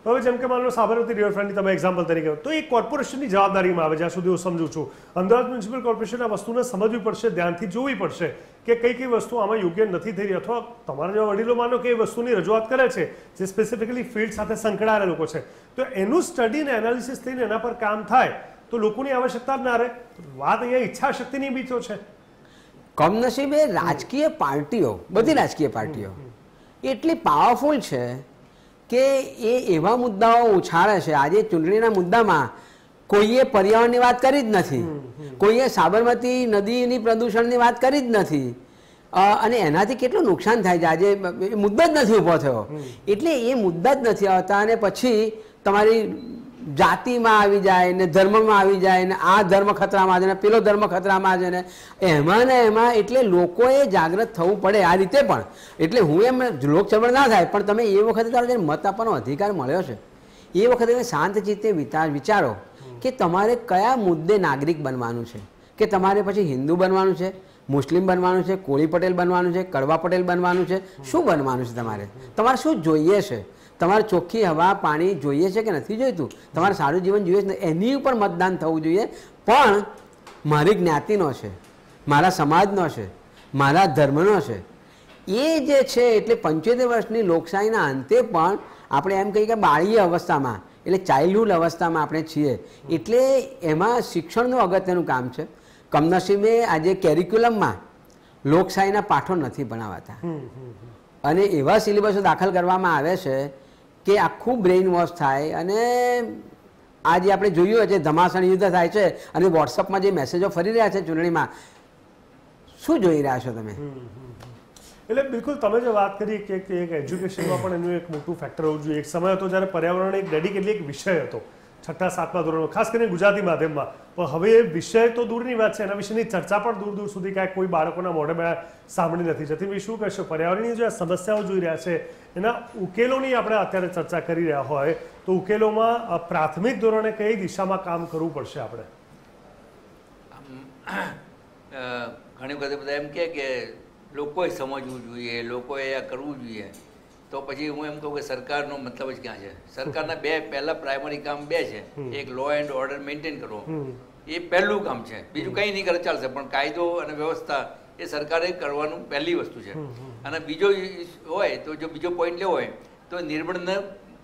S1: હવે જેમ કે માનો લો સાબરમતી રિવરફ્રન્ટની તમે એક્ઝામ્પલ તરીકે તો એ કોર્પોરેશનની જવાબદારીમાં આવે, જ્યાં સુધી હું સમજુ છું. અમદાવાદ મ્યુનિસિપલ કોર્પોરેશન આ વસ્તુને સમજવી પડશે, ધ્યાનથી જોવી પડશે કે કઈ વસ્તુ આમાં યોગ્ય નથી થઈ રહી, અથવા તમારા જેવા વડીલો માનો કે એ વસ્તુની રજૂઆત કરે છે જે સ્પેસિફિકલી ફિલ્ડ સાથે સંકળાયેલા લોકો છે, તો એનું સ્ટડી ને એનાલિસિસ થઈને એના પર કામ થાય તો લોકોની આવશ્યકતા જ ના રહે. વાત અહીંયા ઈચ્છા શક્તિની બી તો છે.
S4: કમનસીબે રાજકીય પાર્ટીઓ, બધી રાજકીય પાર્ટીઓ એટલી પાવરફુલ છે કે એ એવા મુદ્દાઓ ઉછાળે છે. આજે ચૂંટણીના મુદ્દામાં કોઈએ પર્યાવરણની વાત કરી જ નથી, કોઈએ સાબરમતી નદીની પ્રદૂષણની વાત કરી જ નથી, અને એનાથી કેટલું નુકસાન થાય છે આજે મુદ્દો જ નથી ઊભો થયો. એટલે એ મુદ્દા જ નથી આવતા, અને પછી તમારી જાતિમાં આવી જાય ને ધર્મમાં આવી જાય ને આ ધર્મ ખતરામાં છે ને પેલો ધર્મ ખતરામાં છે ને એમાં ને એમાં. એટલે લોકોએ જાગૃત થવું પડે આ રીતે પણ. એટલે હું એમ લોકચળવળ ના થાય, પણ તમે એ વખતે તારો જે મત આપવાનો અધિકાર મળ્યો છે એ વખતે તમે શાંત ચિત્તે વિચારો કે તમારે કયા મુદ્દે નાગરિક બનવાનું છે, કે તમારે પછી હિન્દુ બનવાનું છે, મુસ્લિમ બનવાનું છે, કોળી પટેલ બનવાનું છે, કડવા પટેલ બનવાનું છે, શું બનવાનું છે, તમારે શું જોઈએ છે, તમારે ચોખ્ખી હવા પાણી જોઈએ છે કે નથી જોઈતું, તમારે સારું જીવન જોઈએ છે, એની ઉપર મતદાન થવું જોઈએ. પણ મારી જ્ઞાતિનો છે, મારા સમાજનો છે, મારા ધર્મનો છે, એ જે છે. એટલે 75 વર્ષની લોકશાહીના અંતે પણ આપણે એમ કહીએ કે બાળીય અવસ્થામાં, એટલે ચાઇલ્ડહુડ અવસ્થામાં આપણે છીએ. એટલે એમાં શિક્ષણનું અગત્યનું કામ છે. કમનસીબે આજે કેરિક્યુલમમાં લોકશાહીના પાઠો નથી ભણાવાતા, અને એવા સિલેબસો દાખલ કરવામાં આવે છે કે આખું બ્રેઇન વોશ થાય. અને આજે આપણે જોયું છે ધમાસણ યુદ્ધ થાય છે, અને વોટ્સઅપમાં જે મેસેજો ફરી રહ્યા છે ચૂંટણીમાં, શું જોઈ રહ્યા છો તમે?
S1: એટલે બિલકુલ તમે જે વાત કરી કે એક એજ્યુકેશનમાં પણ એનું એક મોટું ફેક્ટર હોવું જોઈએ. એક સમય હતો જ્યારે પર્યાવરણ એક ડેડિકેટલી એક વિષય હતો 6ઠા-7મા ધોરણમાં, ખાસ કરીને ગુજરાતી માધ્યમમાં. પણ હવે એ વિષય તો દૂરની વાત છે, એના વિશેની ચર્ચા પણ દૂર દૂર સુધી કાંઈ કોઈ બાળકોના મોઢે સાંભળી નથી જતી. ભાઈ શું કહેશો, પર્યાવરણની જે સમસ્યાઓ જોઈ રહ્યા છે એના ઉકેલોની આપણે અત્યારે ચર્ચા કરી રહ્યા હોય તો ઉકેલોમાં પ્રાથમિક ધોરણે કઈ દિશામાં કામ કરવું પડશે આપણે?
S5: ઘણી વખત બધા એમ કે લોકોએ સમજવું જોઈએ, લોકોએ આ કરવું જોઈએ. તો પછી હું એમ કહું કે સરકારનો મતલબ જ ક્યાં છે? સરકારના પહેલાં પ્રાઇમરી કામ બે છે. એક લો એન્ડ ઓર્ડર મેન્ટેન કરવો, એ પહેલું કામ છે. બીજું કંઈ નહીં કરે ચાલશે, પણ કાયદો અને વ્યવસ્થા એ સરકારે કરવાનું પહેલી વસ્તુ છે. અને બીજો હોય તો જો બીજો પોઈન્ટ લેવો હોય તો નિર્બળને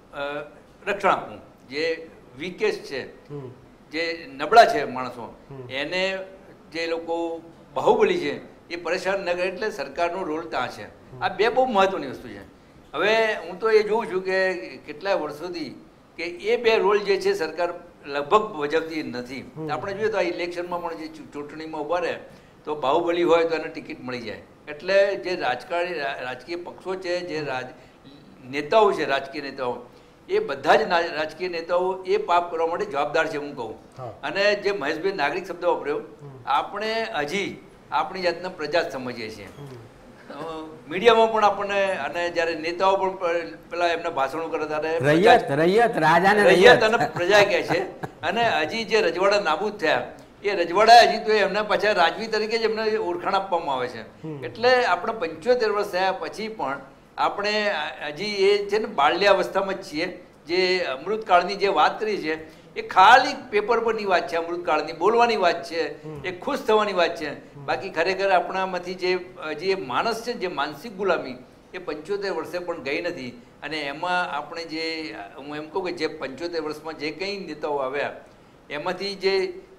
S5: રક્ષણ આપવું. જે વીકેસ્ટ છે, જે નબળા છે માણસો, એને જે લોકો બાહુબલી છે એ પરેશાન ન કરે. એટલે સરકારનો રોલ ત્યાં છે. આ બે બહુ મહત્વની વસ્તુ છે. હવે હું તો એ જોઉં છું કે કેટલાય વર્ષોથી કે એ બે રોલ જે છે સરકાર લગભગ ભજવતી નથી. આપણે જોઈએ તો આ ઇલેક્શનમાં પણ જે ચૂંટણીમાં ઉભા રહે તો બાહુબલી હોય તો એને ટિકિટ મળી જાય. એટલે જે રાજકીય પક્ષો છે, જે નેતાઓ છે, રાજકીય નેતાઓ, એ બધા જ રાજકીય નેતાઓ એ પાપ કરવા માટે જવાબદાર છે હું કહું. અને જે મહેશભાઈ નાગરિક શબ્દ વાપર્યો, આપણે હજી આપણી જાતને પ્રજા સમજીએ છીએ. મીડિયામાં પણ આપણને, અને જ્યારે નેતાઓ પણ પેલા એમના ભાષણો કરે ત્યારે રૈયત અને પ્રજા કહે છે. અને હજી જે રજવાડા નાબૂદ થયા એ રજવાડા હજી તો એમના પાછા રાજવી તરીકે જ એમને ઓળખાણ આપવામાં આવે છે. એટલે આપણે 75 વર્ષ થયા પછી પણ આપણે હજી એ છે ને બાળ્યાવસ્થામાં જ છીએ. જે અમૃતકાળની જે વાત કરી છે એ ખાલી પેપર પરની વાત છે, અમૃતકાળની બોલવાની વાત છે, એ ખુશ થવાની વાત છે. બાકી ખરેખર આપણામાંથી જે માણસ છે, જે માનસિક ગુલામી, એ 75 વર્ષે પણ ગઈ નથી. અને એમાં આપણે જે હું એમ કહું કે જે 75 વર્ષમાં જે કંઈ નેતાઓ આવ્યા એમાંથી જે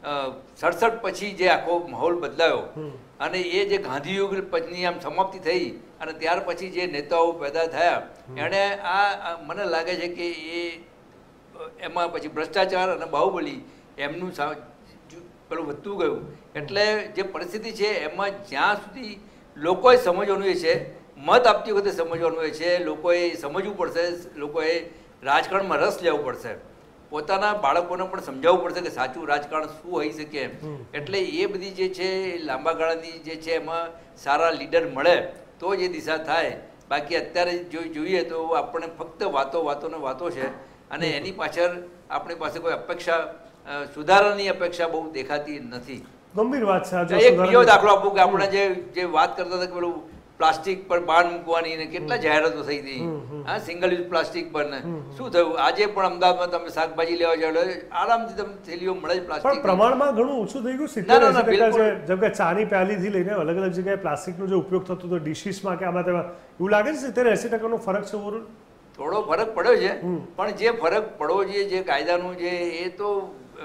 S5: 67 પછી જે આખો માહોલ બદલાયો, અને એ જે ગાંધીયુગ પછીની આમ સમાપ્તિ થઈ અને ત્યાર પછી જે નેતાઓ પેદા થયા, એણે આ મને લાગે છે કે એ એમાં પછી ભ્રષ્ટાચાર અને બાહુબલી એમનું પેલું વધતું ગયું. એટલે જે પરિસ્થિતિ છે એમાં જ્યાં સુધી લોકોએ સમજવાનું એ છે, મત આપતી વખતે સમજવાનું એ છે, લોકોએ સમજવું પડશે, લોકોએ રાજકારણમાં રસ લેવો પડશે, પોતાના બાળકોને પણ સમજાવવું પડશે કે સાચું રાજકારણ શું હોઈ શકે. એટલે એ બધી જે છે લાંબા ગાળાની જે છે એમાં સારા લીડર મળે તો જ એ દિશા થાય. બાકી અત્યારે જોઈએ તો આપણે ફક્ત વાતો છે, અને એની પાછળ આપણી પાસે કોઈ અપેક્ષા, સુધારાની અપેક્ષા બહુ દેખાતી નથી.
S1: ગંભીર વાત છે.
S5: એક બીજો દાખલો આપું કે આપણે જે વાત કરતા હતા કે પેલું પ્લાસ્ટિક પર બાન મૂકવાની ને કેટલા જાહેરાતો થઈ હતી, હા, સિંગલ યુઝ પ્લાસ્ટિક પર ને શું થયું? આજે પણ અમદાવાદમાં તમે શાકભાજી લેવા જાવ આરામથી તમને થેલીઓ મળે છે પ્લાસ્ટિક.
S1: પણ પ્રમાણમાં ઘણું ઓછું થઈ ગયું. 70% જેમ કે ચાની પ્યાલીથી લઈને અલગ અલગ જગ્યાએ પ્લાસ્ટિકનો જે ઉપયોગ થતો હતો ડિશિસમાં કે આમાં તેમાં, એવું લાગે છે 70-80% ફરક છે ઓવરઓલ?
S5: થોડો ફરક પડ્યો છે, પણ જે ફરક પડવો જોઈએ, જે કાયદાનું છે એ તો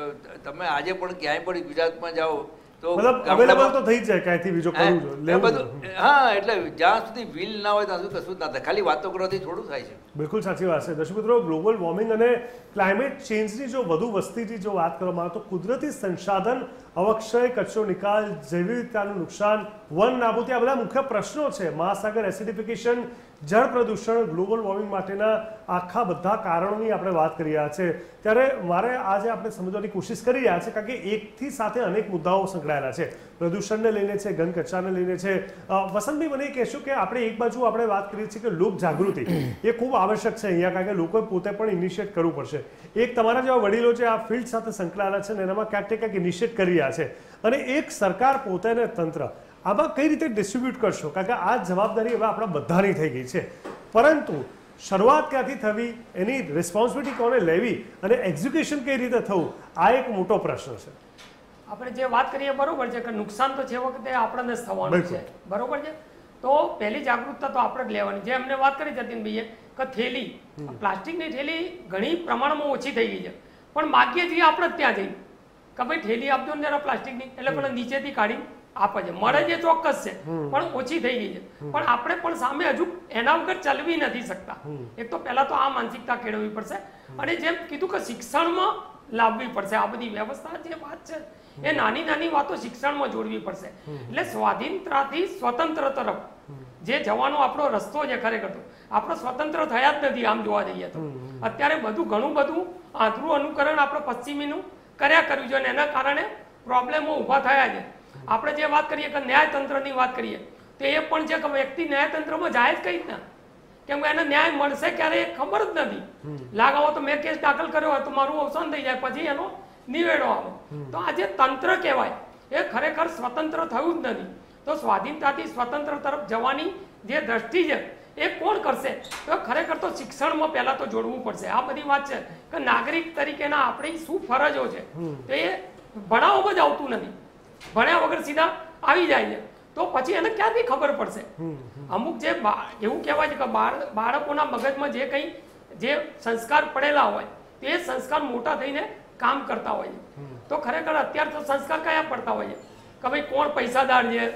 S5: તમે આજે પણ ક્યાંય પણ ગુજરાતમાં જાઓ તો
S1: અવેલેબલ તો થઈ જાય ક્યાંયથી બીજો કરવું જોઈએ
S5: બધું. હા, એટલે જ્યાં સુધી વિલ ના હોય ત્યાં સુધી કશું જ ના થાય, ખાલી વાતો કરવાથી થોડું થાય છે.
S1: બિલકુલ સાચી વાત છે. દર્શક મિત્રો, ગ્લોબલ વોર્મિંગ અને ક્લાઇમેટ ચેન્જની જો વધુ વસ્તીની જો વાત કરવામાં આવે તો કુદરતી સંસાધન અવક્ષય, કચરો નિકાલ, જૈવ વિવિધતાનું નુકસાન, વન નાબૂદી, આ બધા મુખ્ય પ્રશ્નો છે. મહાસાગર એસિડિફિકેશન, જળ પ્રદૂષણ, ગ્લોબલ વોર્મિંગ માટેના આખા બધા કારણોની આપણે વાત કરી રહ્યા છે. ત્યારે મારે આજે આપણે સમજવાની કોશિશ કરી રહ્યા છે કારણ કે એકથી સાથે અનેક મુદ્દાઓ સંકળાયેલા છે. પ્રદૂષણને લઈને છે, ઘન કચરાને લઈને છે. વસંતભાઈ, મને એ કહેશો કે આપણે એક બાજુ આપણે વાત કરીએ છીએ કે લોક જાગૃતિ એ ખૂબ આવશ્યક છે અહીંયા, કારણ કે લોકોએ પોતે પણ ઇનિશિએટ કરવું પડશે. એક તમારા જેવા વડીલો જે આ ફિલ્ડ સાથે સંકળાયેલા છે ને એનામાં ક્યાંક ને ક્યાંક ઇનિશિએટ કરી રહ્યા છે, અને એક સરકાર પોતે ને તંત્ર આમાં કઈ રીતે ડિસ્ટ્રીબ્યુટ કરશો? કારણ કે આ જવાબદારી હવે આપણા બધાની થઈ ગઈ છે, પરંતુ શરૂઆત ક્યાંથી થવી, એની રિસ્પોન્સિબિલિટી કોને લેવી અને એક્ઝિક્યુશન કઈ રીતે થવું, આ એક મોટો પ્રશ્ન છે.
S6: આપણે જે વાત કરીએ બરોબર છે કે નુકસાન તો જે વખતે આપણને જ થવાનું છે, બરોબર છે. તો પહેલી જાગૃતતા તો આપણે જ લેવાની. જે અમને વાત કરી જતીનભાઈએ કે થેલી, પ્લાસ્ટિકની થેલી ઘણી પ્રમાણમાં ઓછી થઈ ગઈ છે, પણ માગીએ છીએ આપણે જ ત્યાં જઈને કે ભાઈ થેલી આપજો ને જરા પ્લાસ્ટિકની, એટલે પેલા નીચેથી કાઢી આપે છે, મળે છે ચોક્કસ છે, પણ ઓછી થઈ ગઈ છે. પણ આપણે પણ સામે હજુ એના વગર ચલવી નથી શકતા. એક તો પહેલા તો આ માનસિકતા કેળવવી પડશે, અને જેમ કીધું કે શિક્ષણમાં લાવવી પડશે. આ બધી વ્યવસ્થા જે વાત છે એ નાની નાની વાતો શિક્ષણમાં જોડવી પડશે. એટલે સ્વાધીનતાથી સ્વતંત્ર તરફ જે જવાનો આપણો રસ્તો છે, ખરેખર તો આપણે સ્વતંત્ર થયા જ નથી આમ જોવા જઈએ તો. અત્યારે ઘણું બધું આંધળું અનુકરણ આપણે પશ્ચિમીનું કર્યું છે, અને એના કારણે પ્રોબ્લેમો ઊભા થયા છે. આપણે જે વાત કરીએ કે ન્યાયતંત્રની વાત કરીએ તો એ પણ છે કે વ્યક્તિ ન્યાયતંત્રમાં જાય જ કઈ રીતના, કેમ કે એને ન્યાય મળશે ક્યારે એ ખબર જ નથી. લાગાવો તો મેં કેસ દાખલ કર્યો હોય તો મારું અવસાન થઈ જાય, પછી એનો નિવેડો આવે. તો આ જે તંત્ર કહેવાય એ ખરેખર સ્વતંત્ર થયું જ નથી. તો સ્વાધીનતાથી સ્વતંત્ર તરફ જવાની જે દ્રષ્ટિ છે એ કોણ કરશે? તો ખરેખર તો શિક્ષણમાં પહેલા તો જોડવું પડશે. આ બધી વાત છે કે નાગરિક તરીકેના આપણી શું ફરજો છે તો એ ભણાવવામાં જ આવતું નથી. ભણ્યા વગર સીધા આવી જાય છે તો પછી એને ક્યાંથી ખબર પડશે? અમુક જે એવું કહેવાય છે કે બાળકોના મગજમાં જે કંઈ જે સંસ્કાર પડેલા હોય તે સંસ્કાર મોટા થઈને કામ કરતા હોય છે. તો ખરેખર અત્યારે તો સંસ્કાર કયા પડતા હોય છે કે ભાઈ કોણ પૈસાદાર છે,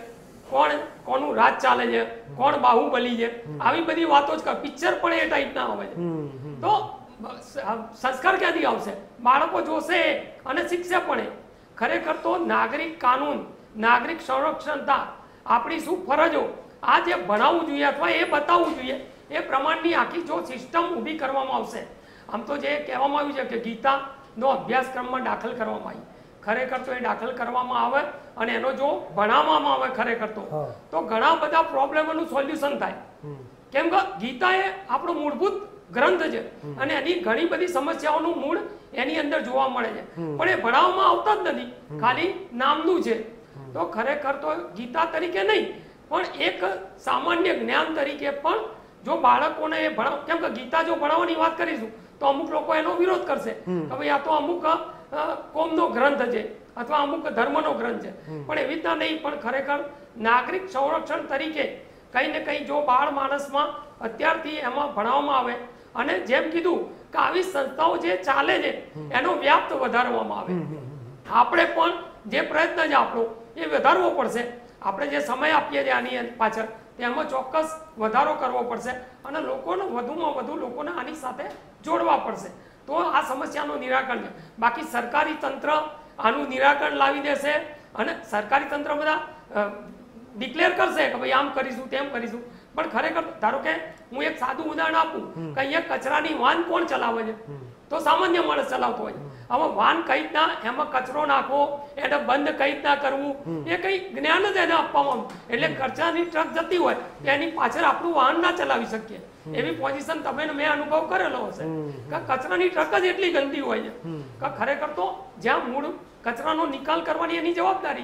S6: કોનું રાજ ચાલે છે, કોણ બાહુબલી છે, આવી બધી વાતો જ પિક્ચર પણ એ ટાઈપના આવે છે. તો સંસ્કાર ક્યાંથી આવશે? બાળકો જોશે અને શીખશે પણ. ખરેખર તો નાગરિક કાનૂન, નાગરિક સંરક્ષણતા, આપણી શું ફરજો, આ જે ભણાવવું જોઈએ અથવા એ બતાવવું જોઈએ એ પ્રમાણની આખી જો સિસ્ટમ ઊભી કરવામાં આવશે. આમ તો જે કહેવામાં આવ્યું છે કે ગીતાનો અભ્યાસક્રમમાં દાખલ કરવામાં આવી, ખરેખર તો એ દાખલ કરવામાં આવે અને એનો જો ભણાવવામાં આવે ખરેખર તો ઘણા બધા પ્રોબ્લેમોનું સોલ્યુશન થાય. કેમ કે ગીતા એ આપણો મૂળભૂત ગ્રંથ છે અને એની ઘણી બધી સમસ્યાઓનું મૂળ એની અંદર જોવા મળે છે, પણ એ ભણાવવામાં આવતા જ નથી, ખાલી નામનું છે. તો ખરેખર તો ગીતા તરીકે નહીં પણ એક સામાન્ય જ્ઞાન તરીકે પણ જો બાળકોને એ ભણાવ, કેમ કે ગીતા જો ભણાવવાની વાત કરીશું તો અમુક લોકો એનો વિરોધ કરશે કે ભાઈ આ તો અમુક કોમનો ગ્રંથ છે અથવા અમુક ધર્મનો ગ્રંથ છે, પણ એવી રીતના નહીં. પણ ખરેખર નાગરિક સંરક્ષણ તરીકે કંઈ ને કંઈ જો બાળ માણસમાં અત્યારથી એમાં ભણાવવામાં આવે અને જેમ કીધું કે આવી સંસ્થાઓ જે ચાલે છે એનો વ્યાપ વધારવામાં આવે. આપણે પણ જે પ્રયત્ન છે આપણો એ વધારવો પડશે. આપણે જે સમય આપીએ છીએ આની પાછળ તેમાં ચોક્કસ વધારો કરવો પડશે અને લોકોને વધુમાં વધુ લોકોને આની સાથે જોડવા પડશે. તો આ સમસ્યાનું નિરાકરણ છે. બાકી સરકારી તંત્ર આનું નિરાકરણ લાવી દેશે અને સરકારી તંત્ર બધા ડિક્લેર કરશે કે ભાઈ આમ કરીશું તેમ કરીશું, પણ ખરેખર ધારો કે હું એક સાદું ઉદાહરણ આપું કે અહીંયા કચરાની વાન કોણ ચલાવે છે? તો સામાન્ય માણસ ચલાવતો હોય છે. હવે વાન કઈ રીતના એમાં કચરો નાખવો, એને બંધ કઈ રીતના કરવું, એ કઈ જ્ઞાન જ એને આપવામાં આવ્યું. એટલે કચરાની ટ્રક જતી હોય એની પાછળ આપણું વાહન ના ચલાવી શકીએ એવી પોઝિશન તમે મેં અનુભવ કરેલો હશે કે કચરાની ટ્રક જ એટલી ગંદી હોય છે કે ખરેખર તો જ્યાં મૂળ કચરાનો નિકાલ કરવાની એની જવાબદારી છે,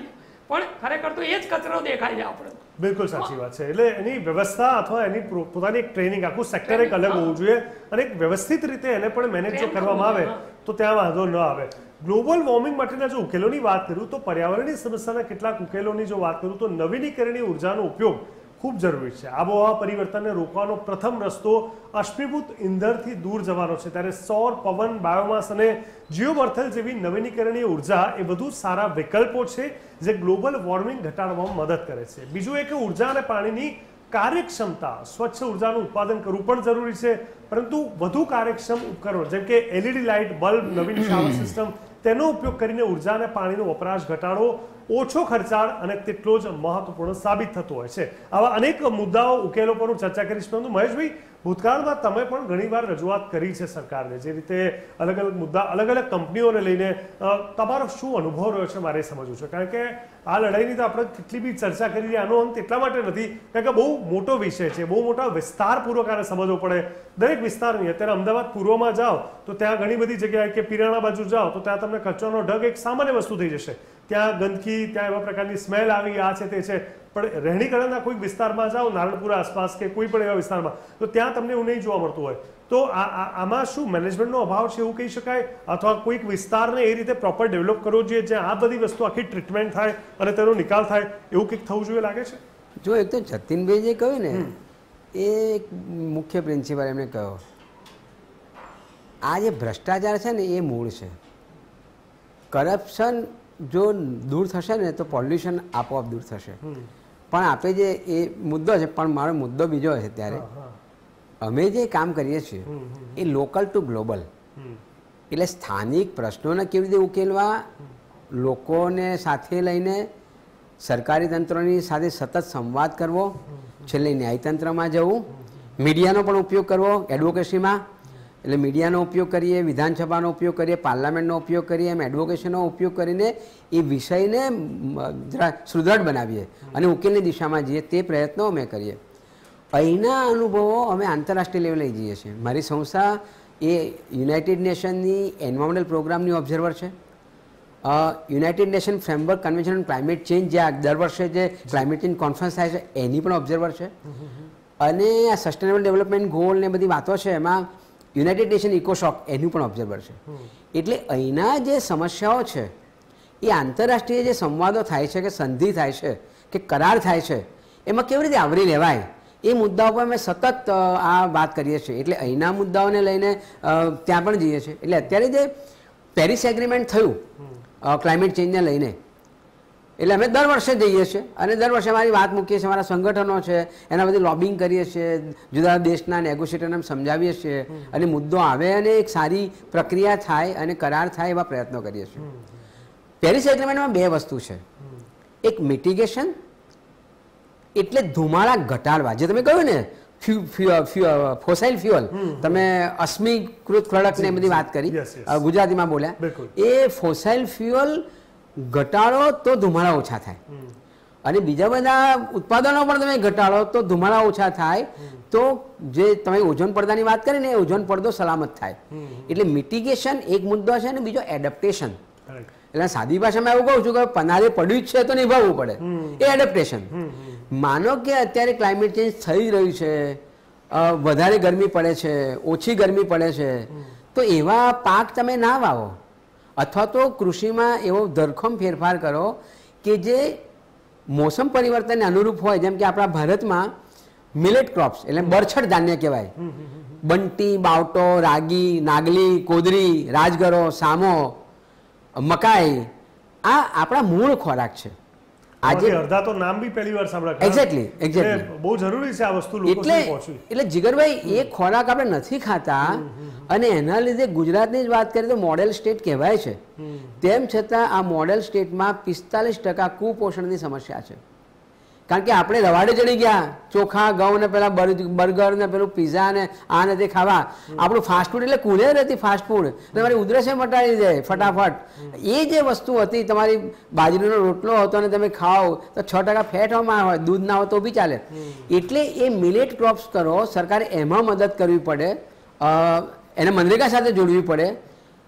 S6: પણ ખરેખર તો એ જ કચરો દેખાય છે આપણે.
S1: બિલકુલ સાચી વાત છે. એટલે એની વ્યવસ્થા અથવા એની પોતાની એક ટ્રેનિંગ, આખું સેક્ટર એક અલગ હોવું જોઈએ અને એક વ્યવસ્થિત રીતે એને પણ મેનેજ જો કરવામાં આવે તો ત્યાં વાંધો ન આવે. ગ્લોબલ વોર્મિંગ માટેના જો ઉકેલોની વાત કરું તો પર્યાવરણની સમસ્યાના કેટલાક ઉકેલોની જો વાત કરું તો નવીનીકરણીય ઉર્જાનો ઉપયોગ ખૂબ જરૂરી છે. આબોહવા પરિવર્તનને રોકવાનો પ્રથમ રસ્તો અશ્મિભૂત ઇંધણથી દૂર જવાનો છે. ત્યારે સૌર, પવન, બાયોમાસ અને જીઓબર્થલ જેવી નવીનીકરણીય ઉર્જા એ વધુ સારા વિકલ્પો છે જે ગ્લોબલ વોર્મિંગ ઘટાડવામાં મદદ કરે છે. બીજું એ કે ઉર્જા અને પાણીની કાર્યક્ષમતા, સ્વચ્છ ઉર્જાનું ઉત્પાદન કરવું પણ જરૂરી છે, પરંતુ વધુ કાર્યક્ષમ ઉપકરણો જેમ કે LED લાઇટ, બલ્બ, નવીન શાવર સિસ્ટમ તેનો ઉપયોગ કરીને ઉર્જા અને પાણીનો વપરાશ ઘટાડવો ઓછો ખર્ચાળ અને તેટલો જ મહત્વપૂર્ણ સાબિત થતો હોય છે. આવા અનેક મુદ્દાઓ, ઉકેલો પર હું ચર્ચા કરીશ. પરંતુ મહેશભાઈ, ભૂતકાળમાં તમે પણ ઘણીવાર રજૂઆત કરી છે સરકારને, જે રીતે અલગ અલગ મુદ્દા, અલગ અલગ કંપનીઓને લઈને તમારો શું અનુભવ રહ્યો છે મારે સમજવું છે. કારણ કે આ લડાઈની તો આપણે કેટલી બી ચર્ચા કરી રહ્યા, આનો અંત એટલા માટે નથી કારણ કે બહુ મોટો વિષય છે, બહુ મોટા વિસ્તારપૂર્વક આને સમજવો પડે. દરેક વિસ્તારની, અત્યારે અમદાવાદ પૂર્વમાં જાઓ તો ત્યાં ઘણી બધી જગ્યાએ, કે પિરાણા બાજુ જાઓ તો ત્યાં તમને કચરાનો ઢગ એક સામાન્ય વસ્તુ થઈ જશે. ત્યાં ગંદકી, ત્યાં એવા પ્રકારની સ્મેલ આવી, આ છે તે છે. પણ રહેણીકરણના કોઈક વિસ્તારમાં જાઓ, નારણપુરા આસપાસ કે કોઈ પણ એવા વિસ્તારમાં, તો ત્યાં તમને એવું નહીં જોવા મળતું હોય. તો આમાં શું મેનેજમેન્ટનો અભાવ છે એવું કહી શકાય, અથવા કોઈક વિસ્તારને એ રીતે પ્રોપર ડેવલપ કરવો જોઈએ જ્યાં આ બધી વસ્તુ આખી ટ્રીટમેન્ટ થાય અને તેનો નિકાલ થાય, એવું કંઈક થવું જોઈએ લાગે છે?
S4: જો એક તો જતીનભાઈ જે કહ્યું ને, એ એક મુખ્ય પ્રિન્સિપલ એમણે કહ્યો, આ જે ભ્રષ્ટાચાર છે ને એ મૂળ છે. કરપ્શન જો દૂર થશે ને તો પોલ્યુશન આપોઆપ દૂર થશે. પણ આપણે જે એ મુદ્દો છે, પણ મારો મુદ્દો બીજો છે. ત્યારે અમે જે કામ કરીએ છીએ એ લોકલ ટુ ગ્લોબલ, એટલે સ્થાનિક પ્રશ્નોને કેવી રીતે ઉકેલવા, લોકોને સાથે લઈને સરકારી તંત્રોની સાથે સતત સંવાદ કરવો, છેલ્લે ન્યાયતંત્રમાં જવું, મીડિયાનો પણ ઉપયોગ કરવો એડવોકેસીમાં. એટલે મીડિયાનો ઉપયોગ કરીએ, વિધાનસભાનો ઉપયોગ કરીએ, પાર્લામેન્ટનો ઉપયોગ કરીએ, એમ એડવોકેશનનો ઉપયોગ કરીને એ વિષયને સુદૃઢ બનાવીએ અને ઉકેલની દિશામાં જઈએ, તે પ્રયત્નો અમે કરીએ. અહીંના અનુભવો અમે આંતરરાષ્ટ્રીય લેવલે લઈ જઈએ છીએ. મારી સંસ્થા એ યુનાઇટેડ નેશનની એન્વાયરમેન્ટલ પ્રોગ્રામની ઓબ્ઝર્વર છે. United nation framework convention on climate change, જે દર વર્ષે જે ક્લાઇમેટ ચેન્જ કોન્ફરન્સ થાય છે એની પણ ઓબ્ઝર્વર છે. અને આ સસ્ટેનેબલ ડેવલપમેન્ટ ગોલ ને બધી વાતો છે એમાં યુનાઇટેડ નેશન ઇકોશોક એનું પણ ઓબ્ઝર્વર છે. એટલે અહીંના જે સમસ્યાઓ છે એ આંતરરાષ્ટ્રીય જે સંવાદો થાય છે, કે સંધિ થાય છે, કે કરાર થાય છે, એમાં કેવી રીતે આવરી લેવાય એ મુદ્દાઓ પર અમે સતત આ વાત કરીએ છીએ. એટલે અહીંના મુદ્દાઓને લઈને ત્યાં પણ જઈએ છીએ. એટલે અત્યારે જે પેરિસ એગ્રીમેન્ટ થયું ક્લાઇમેટ ચેન્જને લઈને, એટલે અમે દર વર્ષે જઈએ છીએ અને દર વર્ષે અમારી વાત મૂકીએ છીએ. અમારા સંગઠનો છે એના બધી લોબિંગ કરીએ છીએ, જુદા દેશના નેગોશિએટરને સમજાવીએ છીએ અને મુદ્દો આવે અને એક સારી પ્રક્રિયા થાય અને કરાર થાય એવા પ્રયત્નો કરીએ છીએ. પેરિસ એગ્રીમેન્ટમાં બે વસ્તુ છે. એક મિટિગેશન, એટલે ધુમાડા ઘટાડવા, જે તમે કહ્યું ને ફોસાઇલ ફ્યુઅલ, તમે અશ્મિકૃત પ્રોડક્ટ ને બધી વાત કરી, ગુજરાતીમાં બોલ્યા, એ ફોસાઇલ ફ્યુઅલ ઘટાડો તો ધુમાડા ઓછા થાય, અને બીજા બધા ઉત્પાદનો પણ તમે ઘટાડો તો ધુમાડા ઓછા થાય. તો જે તમે ઓઝોન પડદાની વાત કરી ને, એ ઓઝોન પડદો સલામત થાય. એટલે મિટિગેશન એક મુદ્દો છે અને બીજો એડપ્ટેશન. એટલે સાદી ભાષામાં એવું કહું છું કે પનારે પડ્યું જ છે તો નિભાવવું પડે, એ એડપ્ટેશન. માનો કે અત્યારે ક્લાઇમેટ ચેન્જ થઈ રહ્યું છે, વધારે ગરમી પડે છે, ઓછી ગરમી પડે છે, તો એવા પાક તમે ના વાવો, અથવા તો કૃષિમાં એવો ધરખમ ફેરફાર કરો કે જે મોસમ પરિવર્તનને અનુરૂપ હોય. જેમ કે આપણા ભારતમાં મિલેટ ક્રોપ્સ એટલે બરછટ ધાન્ય કહેવાય, બંટી, બાવટો, રાગી, નાગલી, કોદરી, રાજગરો, સામો, મકાઈ, આ આપણા મૂળ ખોરાક છે.
S1: આજે અડધા તો નામ બી પહેલી વાર સાંભળ્યા.
S4: એક્ઝેક્ટલી
S1: બહુ જરૂરી છે આ વસ્તુ લોકો સુધી પહોંચવી.
S4: એટલે જીગરભાઈ, એ ખોરાક આપણે નથી ખાતા અને એના લીધે ગુજરાતની જ વાત કરીએ તો મોડેલ સ્ટેટ કહેવાય છે. તેમ છતાં આ મોડેલ સ્ટેટમાં 45% કુપોષણની સમસ્યા છે. કારણ કે આપણે રવાડે ચડી ગયા, ચોખા, ઘઉં ને પેલા બર્ગર ને પેલું પીઝા ને આ ને તે ખાવા. આપણું ફાસ્ટ ફૂડ એટલે કુલેર હતી ફાસ્ટ ફૂડ, તમારી ઉધરસે મટાડી દે ફટાફટ. એ જે વસ્તુ હતી, તમારી બાજરીનો રોટલો હતો અને તમે ખાઓ તો 6% ફેટમાં હોય, દૂધ ના હોય તો બી ચાલે. એટલે એ મિલેટ ક્રોપ્સ કરો, સરકારે એમાં મદદ કરવી પડે, એને મનરેગા સાથે જોડવી પડે.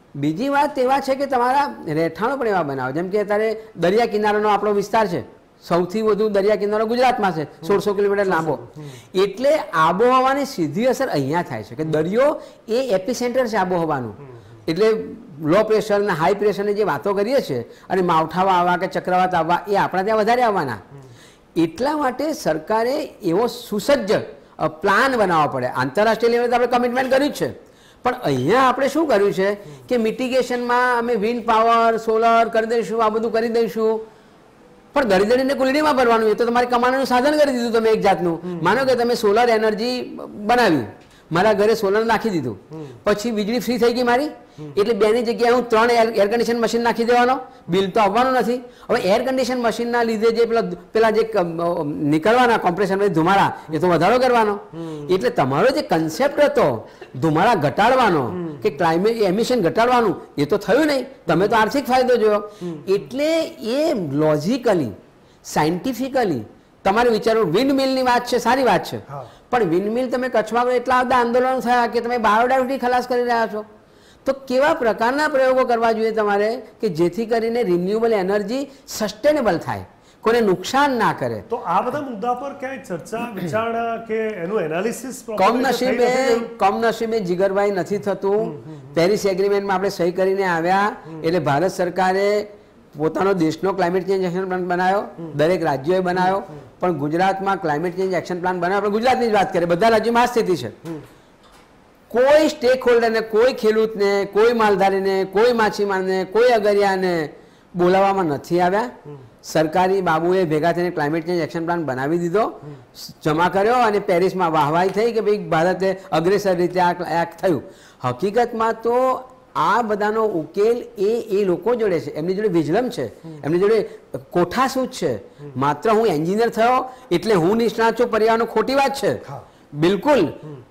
S4: બીજી વાત એવા છે કે તમારા રહેઠાણો પણ એવા બનાવો, જેમ કે અત્યારે દરિયા કિનારાનો આપણો વિસ્તાર છે, સૌથી વધુ દરિયા કિનારો ગુજરાતમાં છે, 1600 કિલોમીટર લાંબો. એટલે આબોહવાની સીધી અસર અહીંયા થાય છે કે દરિયો એ એપિસેન્ટર છે આબોહવાનું. એટલે લો પ્રેશર અને હાઈ પ્રેશરની જે વાતો કરીએ છીએ અને માવઠાઓ આવવા કે ચક્રવાત આવવા એ આપણા ત્યાં વધારે આવવાના. એટલા માટે સરકારે એવો સુસજ્જ પ્લાન બનાવવો પડે. આંતરરાષ્ટ્રીય લેવલે આપણે કમિટમેન્ટ કર્યું જ છે, પણ અહીંયા આપણે શું કર્યું છે કે મિટિગેશનમાં અમે વિન્ડ પાવર, સોલર કરી દઈશું, આ બધું કરી દઈશું, પણ દળીને કુલડીમાં ભરવાનું. એ તો તમારે કમાવાનું સાધન કરી દીધું તમે એક જાતનું. માનો કે તમે સોલર એનર્જી બનાવી, મારા ઘરે સોલર નાખી દીધું, પછી વીજળી ફ્રી થઈ ગઈ મારી, એટલે બેની જગ્યાએ હું 3 એર કન્ડિશન મશીન નાખી દેવાનો, બિલ તો આવવાનું નથી. હવે એર કન્ડિશન મશીનના લીધે જે પેલા જે નીકળવાના કોમ્પ્રેશન ધુમાડા એ તો વધારો કરવાનો. એટલે તમારો જે કન્સેપ્ટ હતો ધુમાડા ઘટાડવાનો કે ક્લાઇમેટ એમિશન ઘટાડવાનું, એ તો થયું નહીં. તમે તો આર્થિક ફાયદો જોયો. એટલે એ લોજિકલી સાયન્ટિફિકલી તમારે વિચારવું. વિન્ડ મિલની વાત છે, સારી વાત છે, પણ વિન્ડ મિલ તમે કચ્છમાં એટલા બધા આંદોલનો થયા કે તમે બાયોડાયવર્સિટી ખલાસ કરી રહ્યા છો. તો કેવા પ્રકારના પ્રયોગો કરવા જોઈએ તમારે કે જેથી કરીને રિન્યુએબલ એનર્જી સસ્ટેનેબલ થાય, કોઈને નુકસાન ના કરે.
S1: તો આ બધા મુદ્દા પર ક્યાંય ચર્ચા વિચારણા કે એનું એનાલિસિસ
S4: કમનસીબે જીગરભાઈ નથી થતું. પેરિસ એગ્રીમેન્ટમાં આપણે સહી કરીને આવ્યા એટલે ભારત સરકારે પોતાનો દેશનો ક્લાઇમેટ ચેન્જ એક્શન પ્લાન બનાવ્યો, દરેક રાજ્યોએ બનાવ્યો, પણ ગુજરાતમાં ક્લાઇમેટ ચેન્જ એક્શન પ્લાન બનાવ્યો. આપણે ગુજરાતની જ વાત કરીએ, બધા રાજ્યોમાં આ સ્થિતિ છે. કોઈ સ્ટેક હોલ્ડરને, કોઈ ખેડૂતને, કોઈ માલધારીને, કોઈ માછીમારને, કોઈ અગરિયાને બોલાવવામાં નથી આવ્યા. સરકારી બાબુએ ભેગા થઈને ક્લાઇમેટ ચેન્જ એક્શન પ્લાન બનાવી દીધો, જમા કર્યો અને પેરિસમાં વાહવાઈ થઈ કે ભાઈ ભારતે અગ્રેસર રીતે આ થયું. હકીકતમાં તો આ બધાનો ઉકેલ એ લોકો જોડે છે, એમની જોડે વિજલમ છે, એમની જોડે કોઠાસૂઝ છે. માત્ર હું એન્જિનિયર થયો એટલે હું નિષ્ણાત છું પર્યાવરણનો, ખોટી વાત છે બિલકુલ.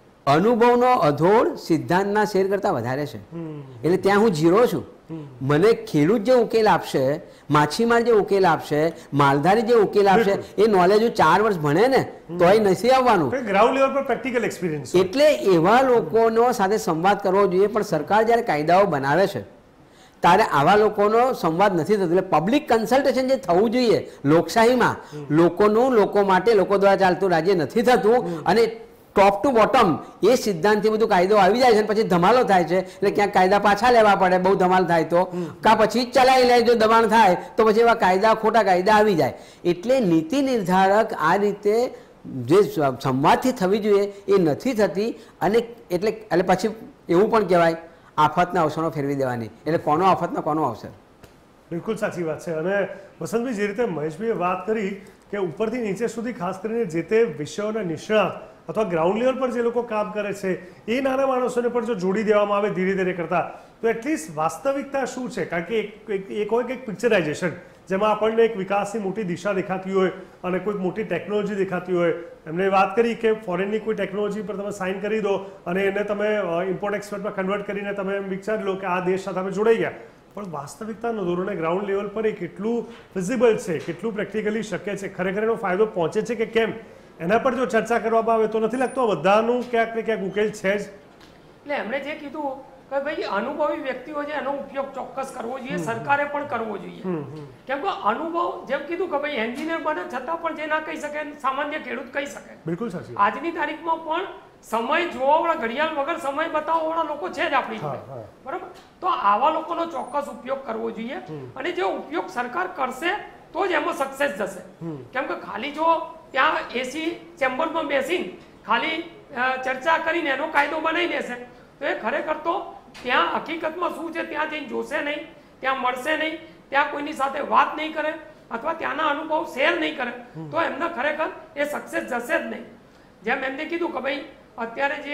S4: અનુભવનો અધોડ સિદ્ધાંતના શેર કરતા વધારે છે. એટલે ત્યાં હું જીરો છું. મને ખેડૂત જે ઉકેલ આપશે, માછીમાર જે ઉકેલ આપશે, માલધારી જે ઉકેલ આપશે, એ નોલેજ 4 વર્ષ ભણે ને તોય નથી આવવાનું.
S1: ગ્રાઉન્ડ લેવલ પર પ્રેક્ટિકલ એક્સપિરિયન્સ.
S4: એટલે એવા લોકોનો સાથે સંવાદ કરવો જોઈએ. પણ સરકાર જ્યારે કાયદાઓ બનાવે છે ત્યારે આવા લોકોનો સંવાદ નથી થતો. એટલે પબ્લિક કન્સલ્ટેશન જે થવું જોઈએ લોકશાહીમાં, લોકોનું લોકો માટે, લોકો દ્વારા ચાલતું રાજ્ય નથી થતું. અને ટોપ ટુ બોટમ એ સિદ્ધાંતથી બધું કાયદો આવી જાય છે, પછી ધમાલો થાય છે. એટલે ક્યાંક કાયદા પાછા લેવા પડે બહુ ધમાલ થાય તો, કાં પછી ચલાવી લે જો દબાણ થાય તો પછી એવા કાયદા, ખોટા કાયદા આવી જાય. એટલે નીતિ નિર્ધારક આ રીતે જે સંવાદથી થવી જોઈએ એ નથી થતી. અને એટલે પછી એવું પણ કહેવાય આફતના અવસરો ફેરવી દેવાની. એટલે કોનો આફતનો કોનો અવસર.
S1: બિલકુલ સાચી વાત છે. અને વસંતભાઈ, જે રીતે મહેશભાઈએ વાત કરી કે ઉપરથી નીચે સુધી ખાસ કરીને જે તે વિષયોના નિષ્ણાત અથવા ગ્રાઉન્ડ લેવલ પર જે લોકો કામ કરે છે એ નાના માણસોને પણ જો જોડી દેવામાં આવે ધીરે ધીરે કરતા, તો એટલીસ્ટ વાસ્તવિકતા શું છે? કારણ કે એક હોય કે એક પિક્ચરાઇઝેશન જેમાં આપણને એક વિકાસની મોટી દિશા દેખાતી હોય અને કોઈક મોટી ટેકનોલોજી દેખાતી હોય. એમને વાત કરી કે ફોરેનની કોઈ ટેકનોલોજી પર તમે સાઇન કરી દો અને એને તમે ઇમ્પોર્ટ એક્સપોર્ટમાં કન્વર્ટ કરીને તમે એમ વિચારી લો કે આ દેશ સાથે અમે જોડાઈ ગયા. પણ વાસ્તવિકતાનો ધોરણે ગ્રાઉન્ડ લેવલ પર એ કેટલું ફિઝિબલ છે, કેટલું પ્રેક્ટિકલી શક્ય છે, ખરેખર એનો ફાયદો પહોંચે છે કે કેમ, એના પર જો ચર્ચા કરવામાં આવે તો નથી લાગતું બધાનું ક્યાંક ને ક્યાંક ઉકેલ છે જ.
S6: એટલે એમણે જે કીધું કે ભાઈ અનુભવી વ્યક્તિઓ છે એનો ઉપયોગ ચોક્કસ કરવો જોઈએ, સરકારે પણ કરવો જોઈએ. કેમ કે અનુભવ, જેમ કીધું કે ભાઈ એન્જિનિયર બને છતાં પણ જે ના કહી શકે સામાન્ય ખેડૂત કહી શકે.
S1: બિલકુલ સાચી.
S6: આજની તારીખમાં પણ સમય જોવાવાળા, ઘડિયાળ વગર સમય બતાવવાવાળા લોકો છે જ આપણી જોડે, બરાબર? તો આવા લોકોનો ચોક્કસ ઉપયોગ કરવો જોઈએ. અને જે ઉપયોગ સરકાર કરશે તો જ એમાં સક્સેસ જશે. કેમ કે ખાલી જો ત્યાં એસી ચેમ્બરમાં બેસીને ખાલી ચર્ચા કરીને એનો કાયદો બનાવી દેશે તો એ ખરેખર તો ત્યાં હકીકતમાં શું છે ત્યાં જઈને જોશે નહીં, ત્યાં મળશે નહીં, ત્યાં કોઈની સાથે વાત નહીં કરે અથવા ત્યાંના અનુભવ શેર નહીં કરે તો એમને ખરેખર એ સક્સેસ જશે જ નહીં. જેમ એમને કીધું કે ભાઈ અત્યારે જે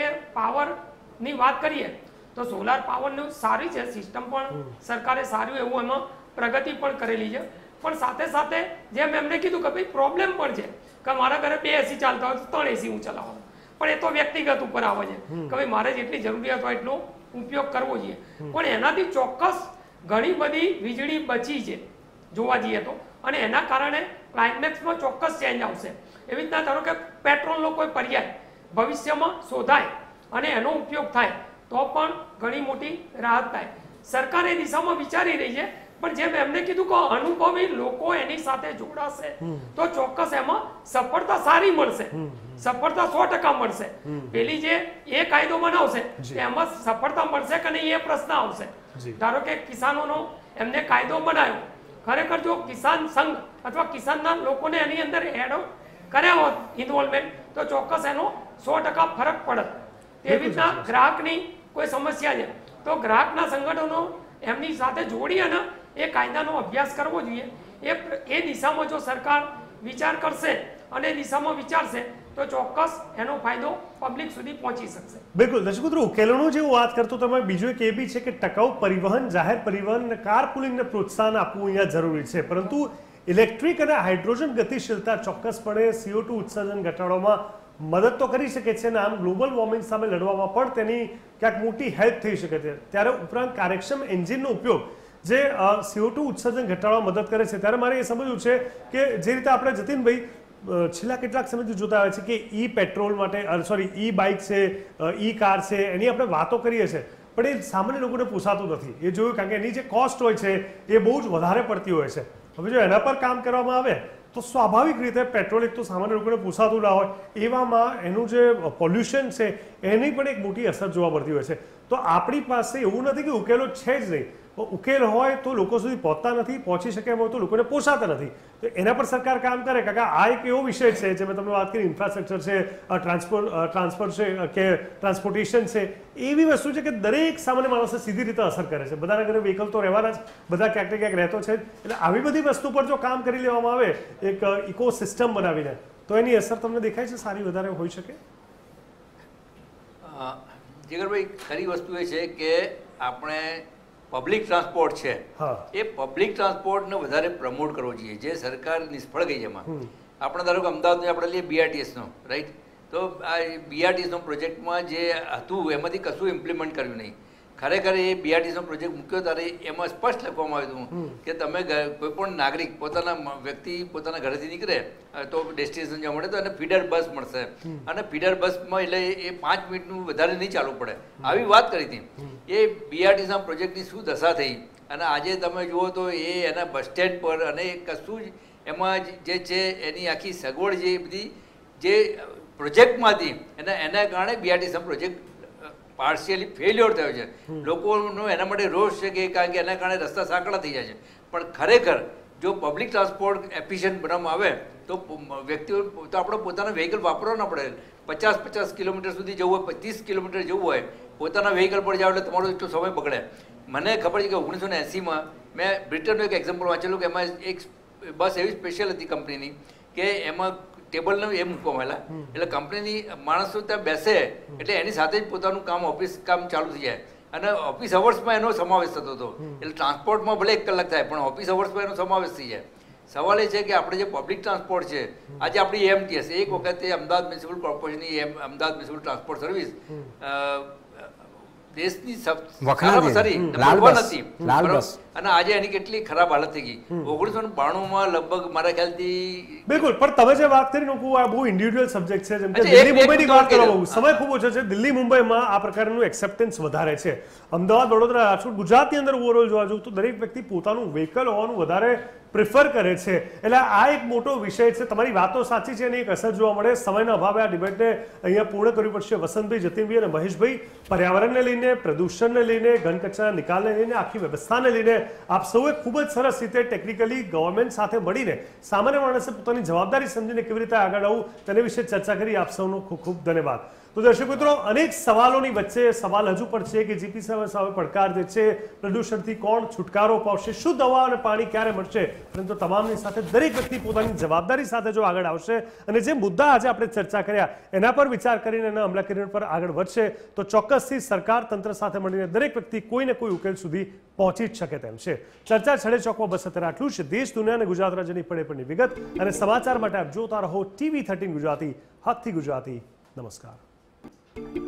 S6: પાવરની વાત કરીએ તો સોલાર પાવરનું સારી છે સિસ્ટમ, પણ સરકારે સારું એવું એમાં પ્રગતિ પણ કરેલી છે. પણ સાથે સાથે જેમ એમને કીધું કે ભાઈ પ્રોબ્લેમ પણ છે કે મારા ઘરે 2 એસી ચાલતા હોય તો 3 એસી હું ચલાવવાનું, પણ એ તો વ્યક્તિગત ઉપર આવે છે કે ભાઈ મારે જેટલી જરૂરિયાત હોય એટલો ઉપયોગ કરવો જોઈએ. પણ એનાથી ચોક્કસ ઘણી બધી વીજળી બચી છે જોવા જઈએ તો, અને એના કારણે ક્લાઇમેક્સમાં ચોક્કસ ચેન્જ આવશે. એવી રીતના ધારો કે પેટ્રોલનો કોઈ પર્યાય ભવિષ્યમાં શોધાય અને એનો ઉપયોગ થાય તો પણ ઘણી મોટી રાહત થાય. સરકાર એ દિશામાં વિચારી રહી છે, પણ જેમ એમને કીધું કે અનુભવી લોકો એની સાથે જોડાશે તો ચોક્કસ એમાં સફળતા સારી મળશે, સફળતા 100% મળશે. પેલી જે એ કાયદો બનાવશે એમાં સફળતા મળશે કે નહીં એ પ્રશ્ન આવશે. ધારો કે કિસાનોનો એમને કાયદો બનાવ્યો, ખરેખર જો કિસાન સંઘ અથવા કિસાનના લોકોને એની અંદર એડ કર્યા હોત ઇન્વોલ્વમેન્ટ તો ચોક્કસ એનો 100% ફરક પડત. તેવી રીતના ગ્રાહકની કોઈ સમસ્યા છે તો ગ્રાહકના સંગઠનો એમની સાથે જોડી અને એ કાયદાનો અભ્યાસ કરવો જોઈએ. એ દિશામાં જો સરકાર વિચાર કરશે અને એ દિશામાં વિચારશે તો ચોક્કસ એનો ફાયદો પબ્લિક સુધી પહોંચી શકશે.
S1: બિલકુલ દર્શક મિત્રો, ઉકેલોનો જે વાત કરતો તમે બીજું એક એ બી છે કે ટકાઉ પરિવહન, જાહેર પરિવહન અને કાર પુલિંગને પ્રોત્સાહન આપવું અહીંયા જરૂરી છે, પરંતુ ઇલેક્ટ્રિક અને હાઇડ્રોજન ગતિશીલતા ચોક્કસપણે CO2 ઉત્સર્જન ઘટાડવામાં મદદ તો કરી શકે છે અને આમ ગ્લોબલ વોર્મિંગ સામે લડવામાં પણ તેની ક્યાંક મોટી હેલ્પ થઈ શકે છે. ત્યારે ઉપરાંત કાર્યક્ષમ એન્જિનનો ઉપયોગ જે CO2 ઉત્સર્જન ઘટાડવામાં મદદ કરે છે, ત્યારે મારે એ સમજવું છે કે જે રીતે આપણે જતીનભાઈ છેલ્લા કેટલાક સમયથી જોતા આવે છે કે ઈ પેટ્રોલ માટે ઈ બાઇક છે, ઈ કાર છે, એની આપણે વાતો કરીએ છીએ પણ એ સામાન્ય લોકોને પોસાતું નથી. એ જોયું કારણ કે એની જે કોસ્ટ હોય છે એ બહુ જ વધારે પડતી હોય છે. હવે જો એના પર કામ કરવામાં આવે તો સ્વાભાવિક રીતે પેટ્રોલ એક તો સામાન્ય લોકોને પોસાતું ના હોય, એવામાં એનું જે પોલ્યુશન છે એની પણ એક મોટી અસર જોવા મળતી હોય છે. તો આપણી પાસે એવું નથી કે ઉકેલો છે જ નહીં, ઉકેલ હોય તો લોકો સુધી પહોંચતા નથી, પહોંચી શકે એમ હોય તો લોકોને પોસાતા નથી. તો એના પર સરકાર કામ કરે. કારણ કે આ એક એવો વિષય છે જે મેં તમને વાત કરી, ઇન્ફ્રાસ્ટ્રક્ચર છે, ટ્રાન્સપોર્ટ છે કે ટ્રાન્સપોર્ટેશન છે, એવી વસ્તુ છે કે દરેક સામાન્ય માણસને સીધી રીતે અસર કરે છે. બધાના ઘરે વ્હીકલ તો રહેવાના જ, બધા ક્યાંક ને ક્યાંક રહેતો છે. એટલે આવી બધી વસ્તુ પર જો કામ કરી લેવામાં આવે એક ઇકોસિસ્ટમ બનાવીને તો એની અસર તમને દેખાય છે સારી વધારે હોઈ શકે.
S5: જીગરભાઈ, ખરી વસ્તુ એ છે કે આપણે પબ્લિક ટ્રાન્સપોર્ટ છે એ પબ્લિક ટ્રાન્સપોર્ટને વધારે પ્રમોટ કરવો જોઈએ. જે સરકાર નિષ્ફળ ગઈ એમાં, આપણે ધારો કે અમદાવાદનો આપણે લઈએ BRTSનો, રાઈટ, તો આ BRTSનો પ્રોજેક્ટમાં જે હતું એમાંથી કશું ઇમ્પ્લિમેન્ટ કર્યું નહીં. ખરેખર એ BRTSનો પ્રોજેક્ટ મૂક્યો ત્યારે એમાં સ્પષ્ટ લખવામાં આવ્યું હતું કે તમે કોઈ પણ નાગરિક પોતાના વ્યક્તિ પોતાના ઘરેથી નીકળે તો ડેસ્ટિનેશન જવા મળે તો એને ફીડર બસ મળશે અને ફીડર બસમાં એટલે એ 5 મિનિટનું વધારે નહીં ચાલવું પડે, આવી વાત કરી હતી. એ BRTSના પ્રોજેક્ટની શું દશા થઈ અને આજે તમે જુઓ તો એ એના બસ સ્ટેન્ડ પર અને કશું જ એમાં જે છે એની આખી સગવડ જે બધી જે પ્રોજેક્ટમાં હતી એના કારણે BRTSનો પ્રોજેક્ટ પાર્શિયલી ફેલ્યોર થયો છે. લોકોનો એના માટે રોષ છે કે કારણ કે એના કારણે રસ્તા સાંકડા થઈ જાય છે. પણ ખરેખર જો પબ્લિક ટ્રાન્સપોર્ટ એફિશિયન્ટ બનાવવામાં આવે તો વ્યક્તિઓ તો આપણે પોતાના વ્હીકલ વાપરવા ના પડે. 50 કિલોમીટર સુધી જવું હોય, 25 કિલોમીટર જવું હોય, પોતાના વ્હીકલ પર જાવ એટલે તમારો એટલો સમય બગડે. મને ખબર છે કે 1980માં મેં બ્રિટનનું એક એક્ઝામ્પલ વાંચેલું કે એમાં એક બસ એવી સ્પેશિયલ હતી કંપનીની કે એમાં ટેબલને એ મૂકવામાં આવેલા, એટલે કંપનીની માણસો ત્યાં બેસે એટલે એની સાથે જ પોતાનું કામ ઓફિસ કામ ચાલુ થઈ જાય અને ઓફિસ અવર્સમાં એનો સમાવેશ થતો હતો. એટલે ટ્રાન્સપોર્ટમાં ભલે 1 કલાક થાય પણ ઓફિસ અવર્સમાં એનો સમાવેશ થઈ જાય. સવાલ એ છે કે આપણે જે પબ્લિક ટ્રાન્સપોર્ટ છે આજે આપણી AMTS એક વખતે અમદાવાદ મ્યુનિસિપલ કોર્પોરેશનની અમદાવાદ મ્યુનિસિપલ ટ્રાન્સપોર્ટ સર્વિસ દેશની અને આજે એની કેટલી ખરાબ હાલત થઈ ગઈ. 1992માં લગભગ મારા ખ્યાલથી
S1: બિલકુલ. પણ તમે જે વાત કરી આ બહુ ઇન્ડિવિડ્યુઅલ સબ્જેક્ટ છે, જેમ કે દિલ્હી મુંબઈની વાત કરવામાં સમય ખૂબ ઓછો છે. દિલ્હી મુંબઈમાં આ પ્રકારનું એક્સેપ્ટન્સ વધારે છે. અમદાવાદ, વડોદરા, રાજકોટ, ગુજરાતની અંદર ઓવરઓલ જોવા જવું તો દરેક વ્યક્તિ પોતાનું વ્હીકલ હોવાનું વધારે પ્રિફર કરે છે. એટલે આ એક મોટો વિષય છે. તમારી વાતો સાચી છે અને એક અસર જોવા મળે. સમયના અભાવે આ ડિબેટને અહીંયા પૂર્ણ કરવી પડશે. વસંતભાઈ, જતીનભાઈ અને મહેશભાઈ, પર્યાવરણને લઈને, પ્રદૂષણને લઈને, ઘન કચરા નિકાલને લઈને, આખી વ્યવસ્થાને લઈને આપ સૌએ ખૂબ જ સરસ રીતે ટેકનિકલી ગવર્મેન્ટ સાથે મળીને સામાન્ય માણસે પોતાની જવાબદારી સમજીને કેવી રીતે આગળ આવવું તેના વિશે ચર્ચા કરી. આપ સૌનો ખૂબ ખૂબ ધન્યવાદ. તો દર્શક મિત્રો, અનેક સવાલોની વચ્ચે સવાલ હજુ પણ છે કે જીપી સામે પડકાર જે છે પ્રદૂષણથી કોણ છુટકારો પામશે, શુદ્ધ હવા અને પાણી ક્યારે મળશે, પરંતુ તમામની સાથે દરેક વ્યક્તિ પોતાની જવાબદારી સાથે જો આગળ આવશે અને જે મુદ્દા આજે આપણે ચર્ચા કર્યા એના પર વિચાર કરીને એના અમલીકરણ પર આગળ વધશે તો ચોક્કસથી સરકાર તંત્ર સાથે મળીને દરેક વ્યક્તિ કોઈને કોઈ ઉકેલ સુધી પહોંચી જ શકે તેમ છે. ચર્ચા છડે ચોકમાં બસ અત્યારે આટલું છે. દેશ, દુનિયા અને ગુજરાત રાજ્યની પડેપણની વિગત અને સમાચાર માટે આપ જોતા રહો TV13 ગુજરાતી, હકથી ગુજરાતી. નમસ્કાર.